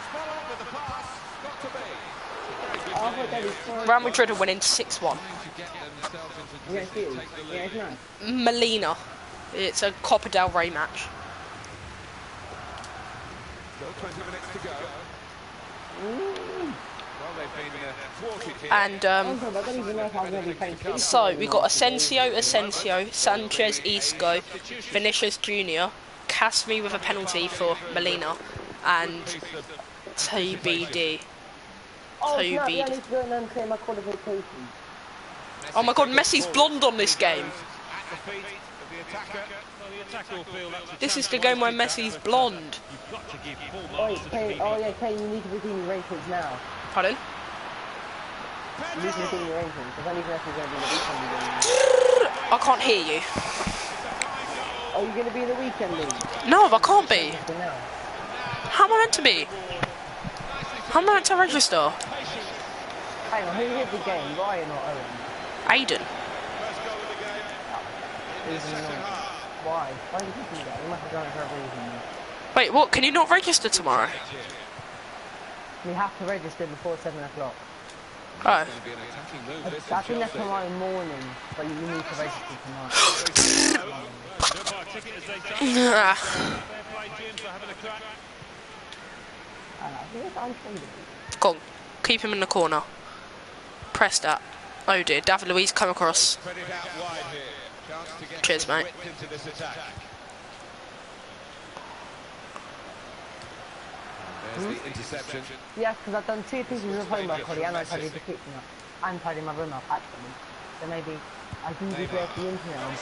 Real Madrid are winning 6-1. Yeah, it's you. Yeah, it's nice. Molina. It's a Copa del Rey match. Still 20 minutes to go. Well, they've been thwarted here. And I don't even know if I'm going to be playing FIFA. so we got Asensio, Sanchez, Isco, Vinicius Junior, Casmi with a penalty for Molina, and TBD. Oh, snap, Toby. yeah, I need to go and clear my qualifications. Oh my God, Messi's blonde on this game. At the feet of the attacker. Well, the attacker will feel that's a This is chance the to game where get Messi's back. blonde. You've got to give full Oh, marks to the Kane, keeper. oh yeah, Kane, you need to redeem your ratings now. Pardon? You need to redeem your ratings, because I don't even know if you're going to be in the weekend league. I can't hear you. Are you going to be in the weekend league? No, I can't be. For now. How am I meant to be? How am I meant to register? Hang on, who hit the game? Ryan or Owen? Aiden. Why? Why did you do that? You must have done it for a reason. Wait, what? Can you not register tomorrow? We have to register before 7 o'clock. Oh. Going to be an attacking move. This I is think that's Chelsea. tomorrow morning, but you need to register tonight. Don't buy a ticket as they say. Ah. Fair play, Jim, for having a crack. Here's untradeable. Go on. Keep him in the corner. Press that. Oh dear, David Luiz come across. Spread it out wide here. Chance to get Cheers, mate. whipped into this attack. There's the interception. Yeah, because I've done 2 pieces of homework already, and I tidied the kitchen up. And tidied my room up, actually. So maybe I can just get the internet on.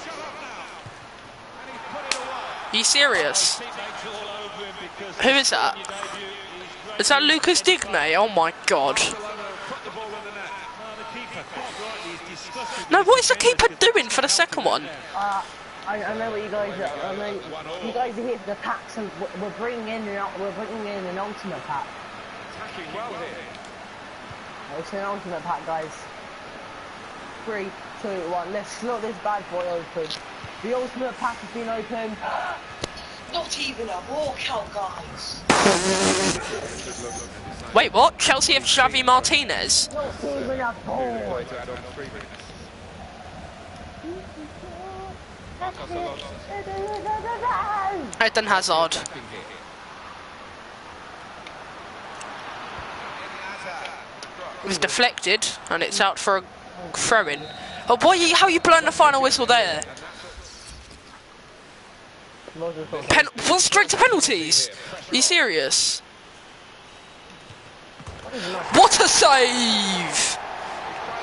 Are you serious? Teammates all over him because Who is that? your debut is great. Is that Lucas Digne? Oh my God. Put the ball in the net. The keeper, quite rightly, is disgusted. No, with what his is the keeper defenders doing for the second one? I know what you guys are. I know you guys are here for the packs, and we're bringing in an ultimate pack. Attacking well here. It's an ultimate pack, guys. 3, 2, 1. Let's slot this bad boy open. The ultimate pack has been opened. Not even a walkout, guys. Wait, what? Chelsea have Xavi Martinez? Not even a ball. Play to add on 3 minutes. Marcos Alonso. Eden Hazard. Attacking here. It was deflected, and it's out for a throw-in. Oh boy, how are you blowing the final whistle there? What's straight to penalties? Are you serious? What a save!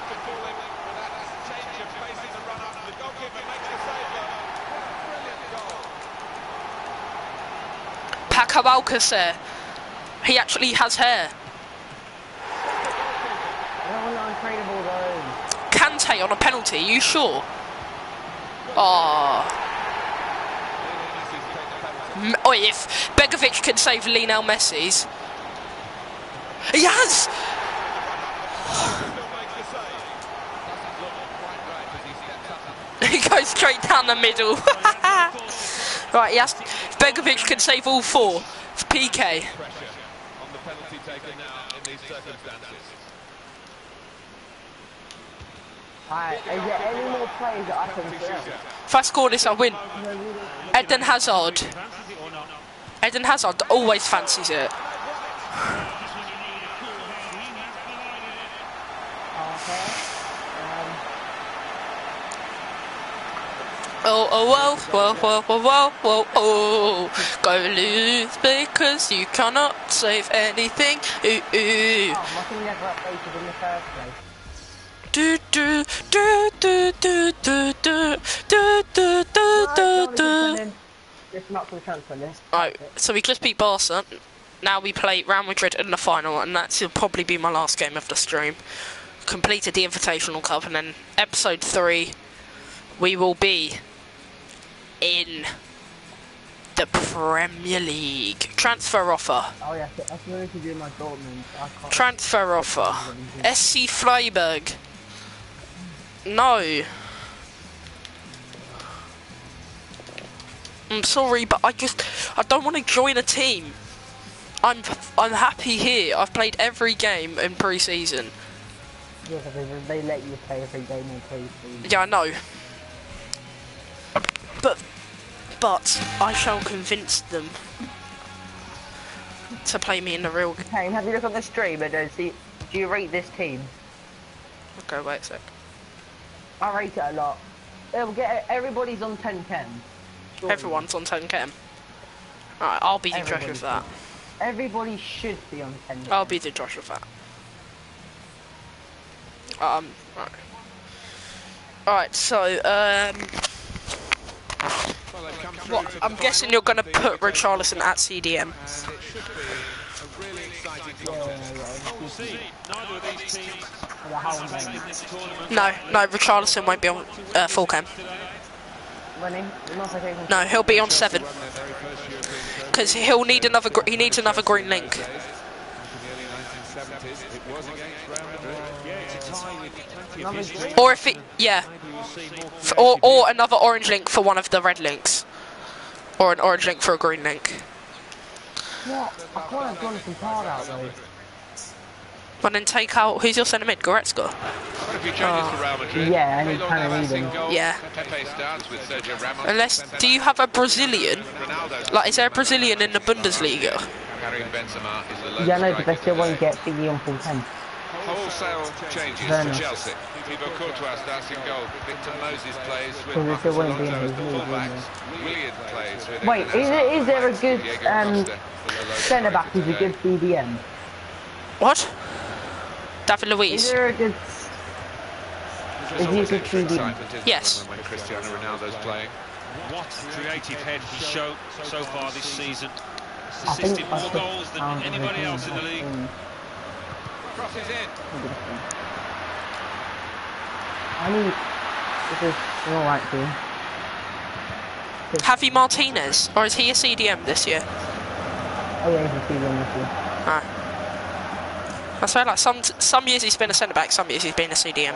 Luka Alcacer. He actually has hair. Untradeable though. Kante on a penalty, you sure? Oh. Oh, if Begovic can save Lionel Messi's. He has! He goes straight down the middle. Right, he has. If Begovic can save all four for PK. On the penalty taken now in these circumstances. Alright, is there any more plays that I can fill? If I score this, I win. Eden Hazard. Eden Hazard always fancies it. Oh, oh, whoa, whoa, whoa, whoa, whoa, oh. Go lose because you cannot save anything. Ooh, ooh. Oh, my thing never updated in the first place. Do do do do do do do do do do do. Just not for the transfer list. Right, so we just beat Barca. Now we play Real Madrid in the final, and that'll probably be my last game of the stream. Completed the Invitational Cup, and then episode 3, we will be in the Premier League. Transfer offer. Oh yeah, I wanted to do my Dortmund. I can't. Transfer offer. SC Freiburg. No. I'm sorry, but I don't want to join a team. I'm happy here. I've played every game in pre-season. Yeah, because they let you play every game in pre-season. Yeah, I know. But I shall convince them to play me in the real game. Kane, have you looked at the stream and do you rate this team? Okay, wait a sec. I rate it a lot. It'll get everybody's on 10-10. Everyone's on 10 chem. Alright, I'll be the judge of that. Everybody should be on 10-10. I'll be the judge of that. Right. Alright, so, what, I'm guessing you're gonna put Richarlison at CDM. No, Richarlison won't be on full cam. No, he'll be on 7. Because he'll need another. He needs another green link. Or if it, yeah, or another orange link for one of the red links, or an orange link for a green link. What? I can't have Jonathan Tard out though. But then take out, who's your centre mid? Goretzka? Yeah, and he kind of need him. Yeah. Unless, do you have a Brazilian? Like, is there a Brazilian in the Bundesliga? Yeah, no, but they still won't get Figgy on full 10. Wholesale changes to Chelsea. Thibaut Courtois starts in goal. Victor Moses plays with Marcus Alonso as fullbacks. Willian plays with. Wait, is there a good centre back who's a good CDM? What? David Luiz. Is there a good? Is he a good CDM? Yes. When Cristiano Ronaldo's playing. What creative head he's shown so far this season. I think Assisted more goals than anybody else in the league. Crosses in. I need. This is an alright team. Javi Martinez, or is he a CDM this year? Oh yeah, he's a CDM this year. Ah. I swear, like some years he's been a centre back, some years he's been a CDM.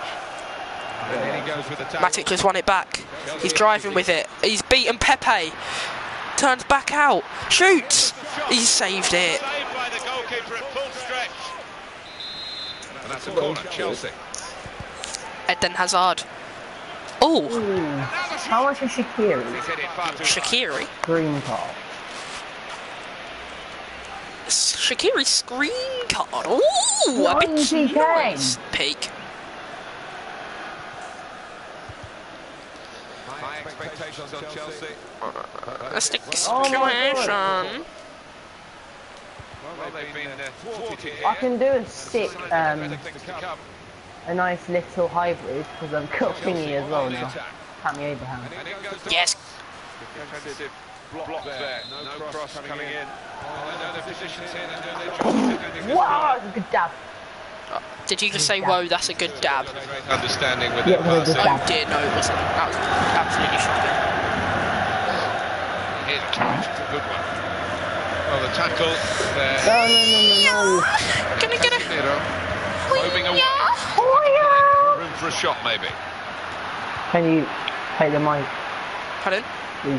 Matic just won it back. He's driving with it. He's beaten Pepe. Turns back out. Shoots. He saved it. Saved by the goalkeeper at full stretch. And that's a corner, Chelsea. Eden Hazard. Oh, How much is Shaqiri? He's hit it far too Shaqiri. Green card. Shaqiri's screen card. Ooh, a bit 90K. nice. Peak. high expectations on Chelsea. Let's take a Oh my situation. Well, they've been thwarted here. I can do a sick, Things to come. a nice little hybrid because I've got Thingy as well now. Tammy Abraham. And in goes the Yes. defensive blocked there. No cross coming in. Well, they know their positions here. They're doing their job. Wow, that's a good dab. Did you just say, whoa, that's a good dab? Great understanding with Yeah, their it was a good passing. Oh dear, no, it wasn't. That was absolutely shocking. Here's a catch. It's a good one. Well, the tackle there. No. Gonna get a... Casemiro moving away. Room for a shot, maybe. Can you take the mic, Pardon? please?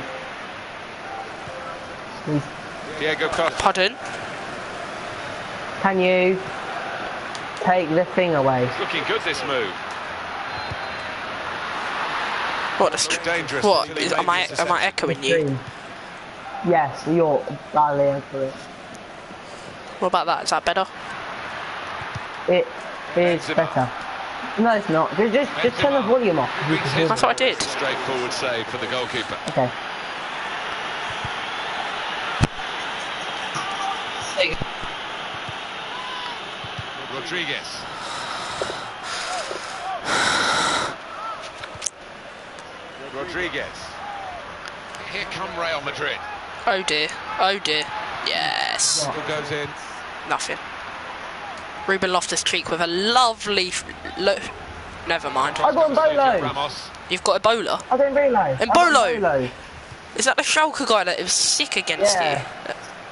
Please. Diego Costa. Pardon? Can you take the thing away? Looking good, this move. What? That's Dangerous. what? Am I echoing you? Green. Yes, you're badly for it. What about that? Is that better? It is better. No, it's not. Just turn the volume off. That's what I did. Straightforward save for the goalkeeper. Okay. Rodriguez. Rodriguez. Here come Real Madrid. Oh dear. Oh dear. Yes. Still goes in. Nothing. Ruben Loftus-Cheek with a lovely... Never mind. I got Embolo. Ramos. You've got Ebola. I didn't realise. Embolo. Is that the Schalke guy that was sick against Yeah. you?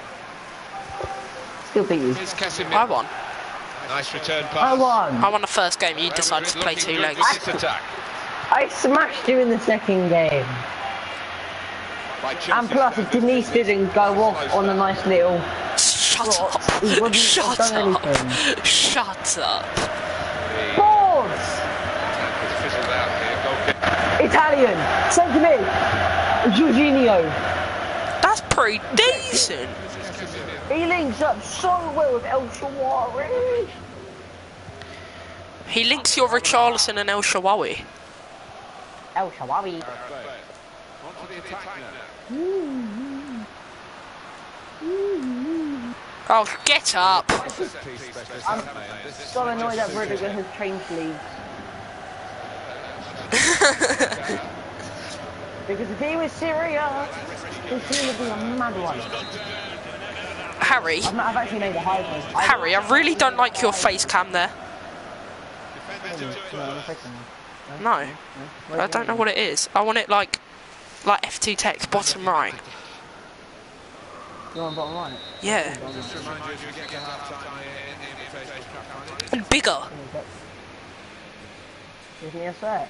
Still beat you. Here's Casemiro. I won. Nice return pass. I won. I won the first game. You Real decided to Madrid play looking two good legs. with this attack. I smashed you in the second game. By Chelsea. And plus, if Denise didn't go off on a nice little... Shut What? up. He wouldn't Shut have done up. anything. Shut up. Boards! Attack has fizzled out here. Goalkeeper. Italian! Send to me! Jorginho! That's pretty decent. He links up so well with El Shaarawy! He links your Richarlison and El Shaarawy. El Shaarawy. Onto the attack now. Oh, get up. I'm so annoyed that Rudiger has changed leagues. Because if he was Syria, his team would be a mad one. Harry, I've actually made a hybrid. Harry, I really don't like your face cam there. No, I don't know what it is. I want it like F2 text, bottom right. You want bottom right? Yeah. And bigger. Give me a sec.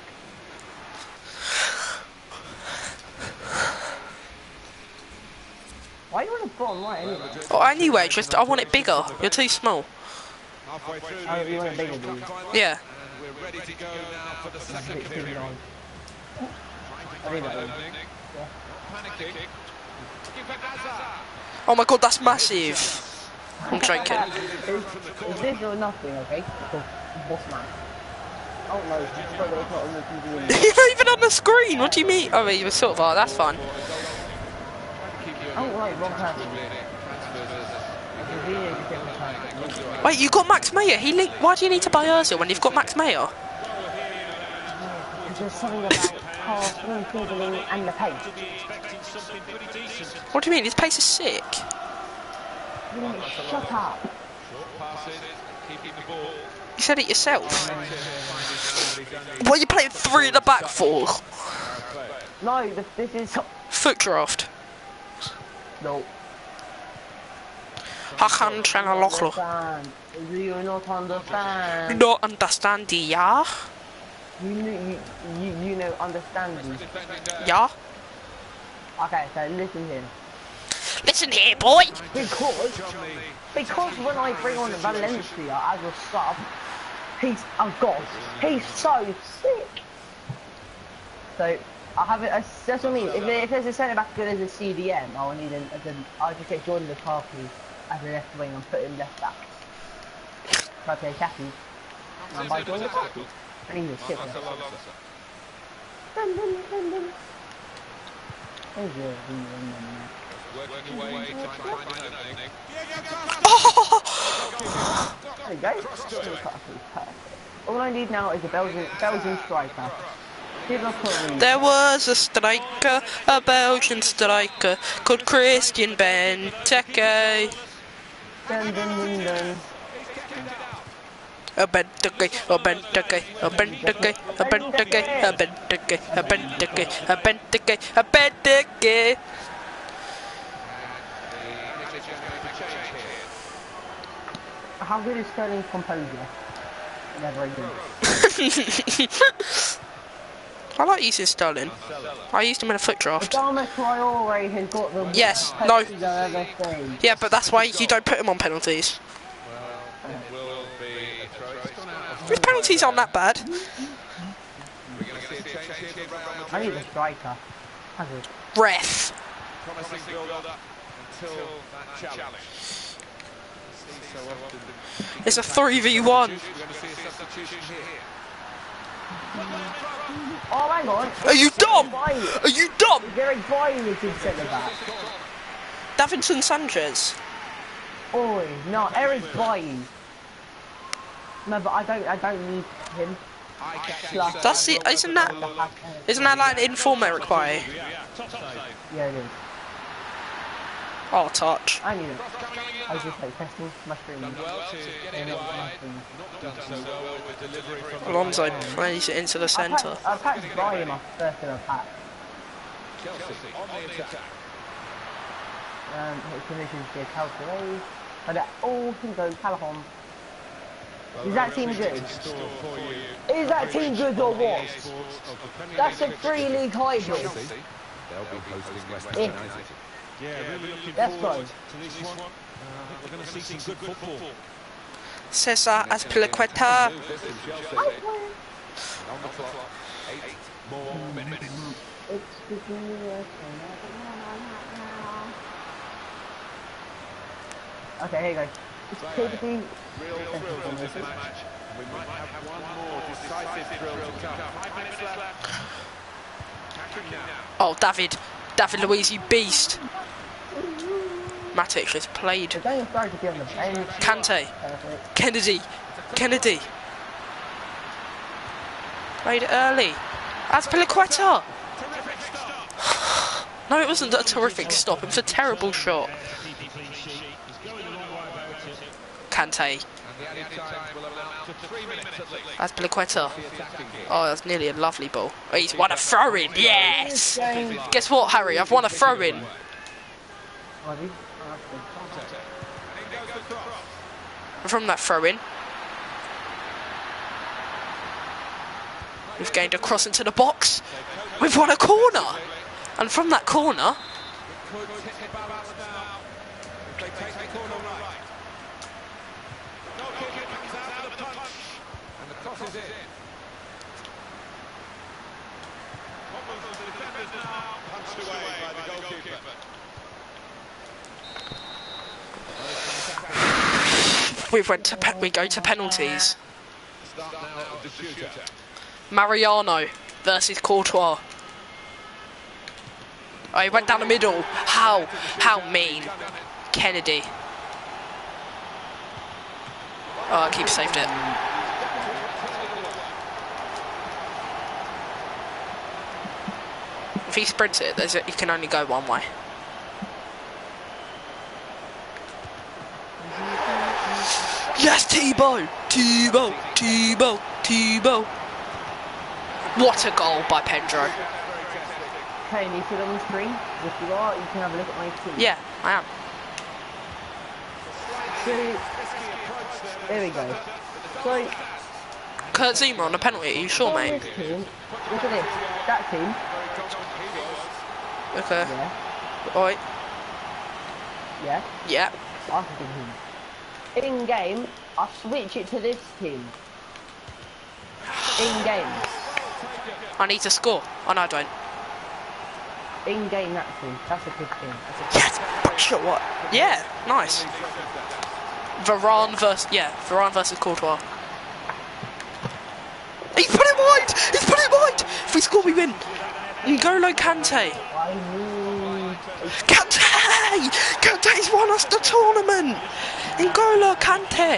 Why do you want a bottom right anyway? Well, anyway, just I want it bigger. You're too small. Halfway through. Oh, you want it bigger, do you? Yeah. We're ready to go now for the It's a second bit too period. long. I think that is. Panicking. Keeper Hazard. Oh my god, that's massive. I'm joking. Is this or nothing, okay? Cool. Boss man. Oh no, it's not on the TV. You're not even on the screen. What do you mean? Oh, you were sort of. Oh, that's fine. Oh right, wrong person. Wait, you got Max Meyer. Why do you need to buy Ozil when you've got Max Meyer? Because there's something about passing, dribbling and the pace. What do you mean? His pace is sick. Shut up. You said it yourself. What are you playing 3 at the back for? No, this is... Foot draft. No. Hakan Chanaloklo. Do you not understand? Not understand, yeah? You know, understand. Yeah? Okay, so listen here. Listen here, boy. Because when I bring on Valencia as a sub, he's a god. He's so sick. So I have it. That's what I mean. If there's a centre back good as a CDM, I'll need I'll just get Jordan Lukaku as a left wing and put him left back. If I play Chappie, and by Jordan Lukaku, and he's a shit. Working away to find an opening. There you go. All I need now is a Belgian striker. Give up a There was a striker, a Belgian striker, called Christian Benteke. Dun, dun, dun, dun. A Benteke, a Benteke, a Benteke, a Benteke, a Benteke, a Benteke, a Benteke, a Benteke. How good is Sterling's composure? Never again. I like using Sterling. I used him in a foot draft. Adama Traore has got the Yes, worst no. penalties I've ever seen. Yeah, but that's why you don't put him on penalties. His penalties aren't that bad. I need a striker. Hazard. Ref. Promising build-up until that challenge. So often It's a 3v1. we're going to see a substitution here. Oh, hang on. Are you dumb? Are you dumb? Derek Boyle is in centre back. Davinson Sanchez. Oi, no, Eric Boyle. No, but I don't need him. That's it. Isn't that like an informal Eric Bailly? Yeah, it is. Oh, touch. I need him. I was just like testing my stream. Alonso plays it into the centre. I packed Brian off first in a pack. His positions get calculated. And all can go Callahan. Is that team good? Is that team good or what? That's a 3-league hybrid. They'll be hosting West Ham United. Yeah, really looking Let's forward go. to this one. I think we're going to see some good football. Cesar Azpilicueta. On the clock, 8 more minutes. Okay, here you go. It's typically Real thrill in this match. We might have one more decisive thrill to come. 5 minutes left. Attacking now. Oh, David Luiz, you beast. Matic has played. the game started to be on the bench. Kante. Perfect. Kennedy. Played it early. Azpilicueta. No, it wasn't a terrific stop. It was a terrible shot. Kante. The added time will amount to 3 minutes at least. Azpilicueta. Attacking here. Oh, that's nearly a lovely ball. Oh, he's won a throw-in. Yes! Guess what, Harry? I've won a throw-in. From that throw-in, we've gained a cross into the box. We've won a corner. And from that corner, Could tip the balance now. If they take the corner right. No kick comes out with a punch. And the cross is in. The defenders now punched away by the goalkeeper. we go to penalties. Start now of the shooter. Mariano versus Courtois. Oh, he went down the middle. How mean. Kennedy. Oh, keeper saved it. If he sprints it, he can only go one way. Yes, Tebow! Tebow! What a goal by Pedro. Okay, and you see it on the screen? If you are, you can have a look at my team. Yeah, I am. So, there we go. So, Kurt Zuma on a penalty, are you sure, on mate? this team, look at this. That team, Okay. yeah, Alright. yeah, Yeah. African team. In game, I switch it to this team. In game. I need to score. Oh, no, I don't. In game, that team. That's a good team. That's a Yes! Sure, what? Yeah, nice. Varane versus Courtois. He's put it wide! He's put it wide! If we score, we win. N'Golo Kante. Kante! Kante's won us the tournament! N'Golo Kante!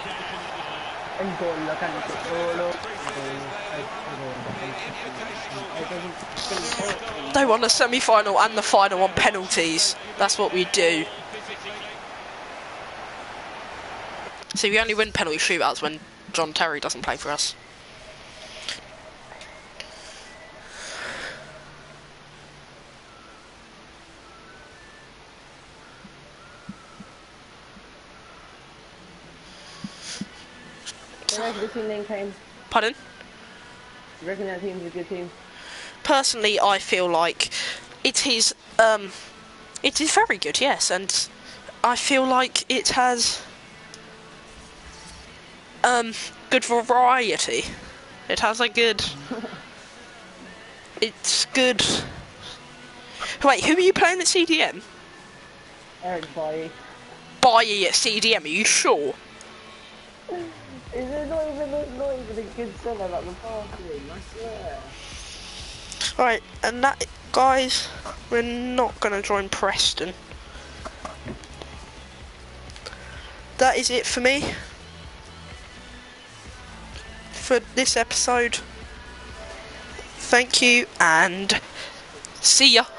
They won the semi-final and the final on penalties. That's what we do. See, we only win penalty shootouts when John Terry doesn't play for us. You reckon the team then came? Pardon? You reckon that team's a good team? Personally, I feel like it is very good, yes, and I feel like it has good variety. It has a good. It's good. Wait, who are you playing at CDM? Eric Bailly. Bailly at CDM, are you sure? Is it not even a good centre like the parking? I swear. Right, and that, guys, we're not going to join Preston. That is it for me. For this episode. Thank you, and see ya.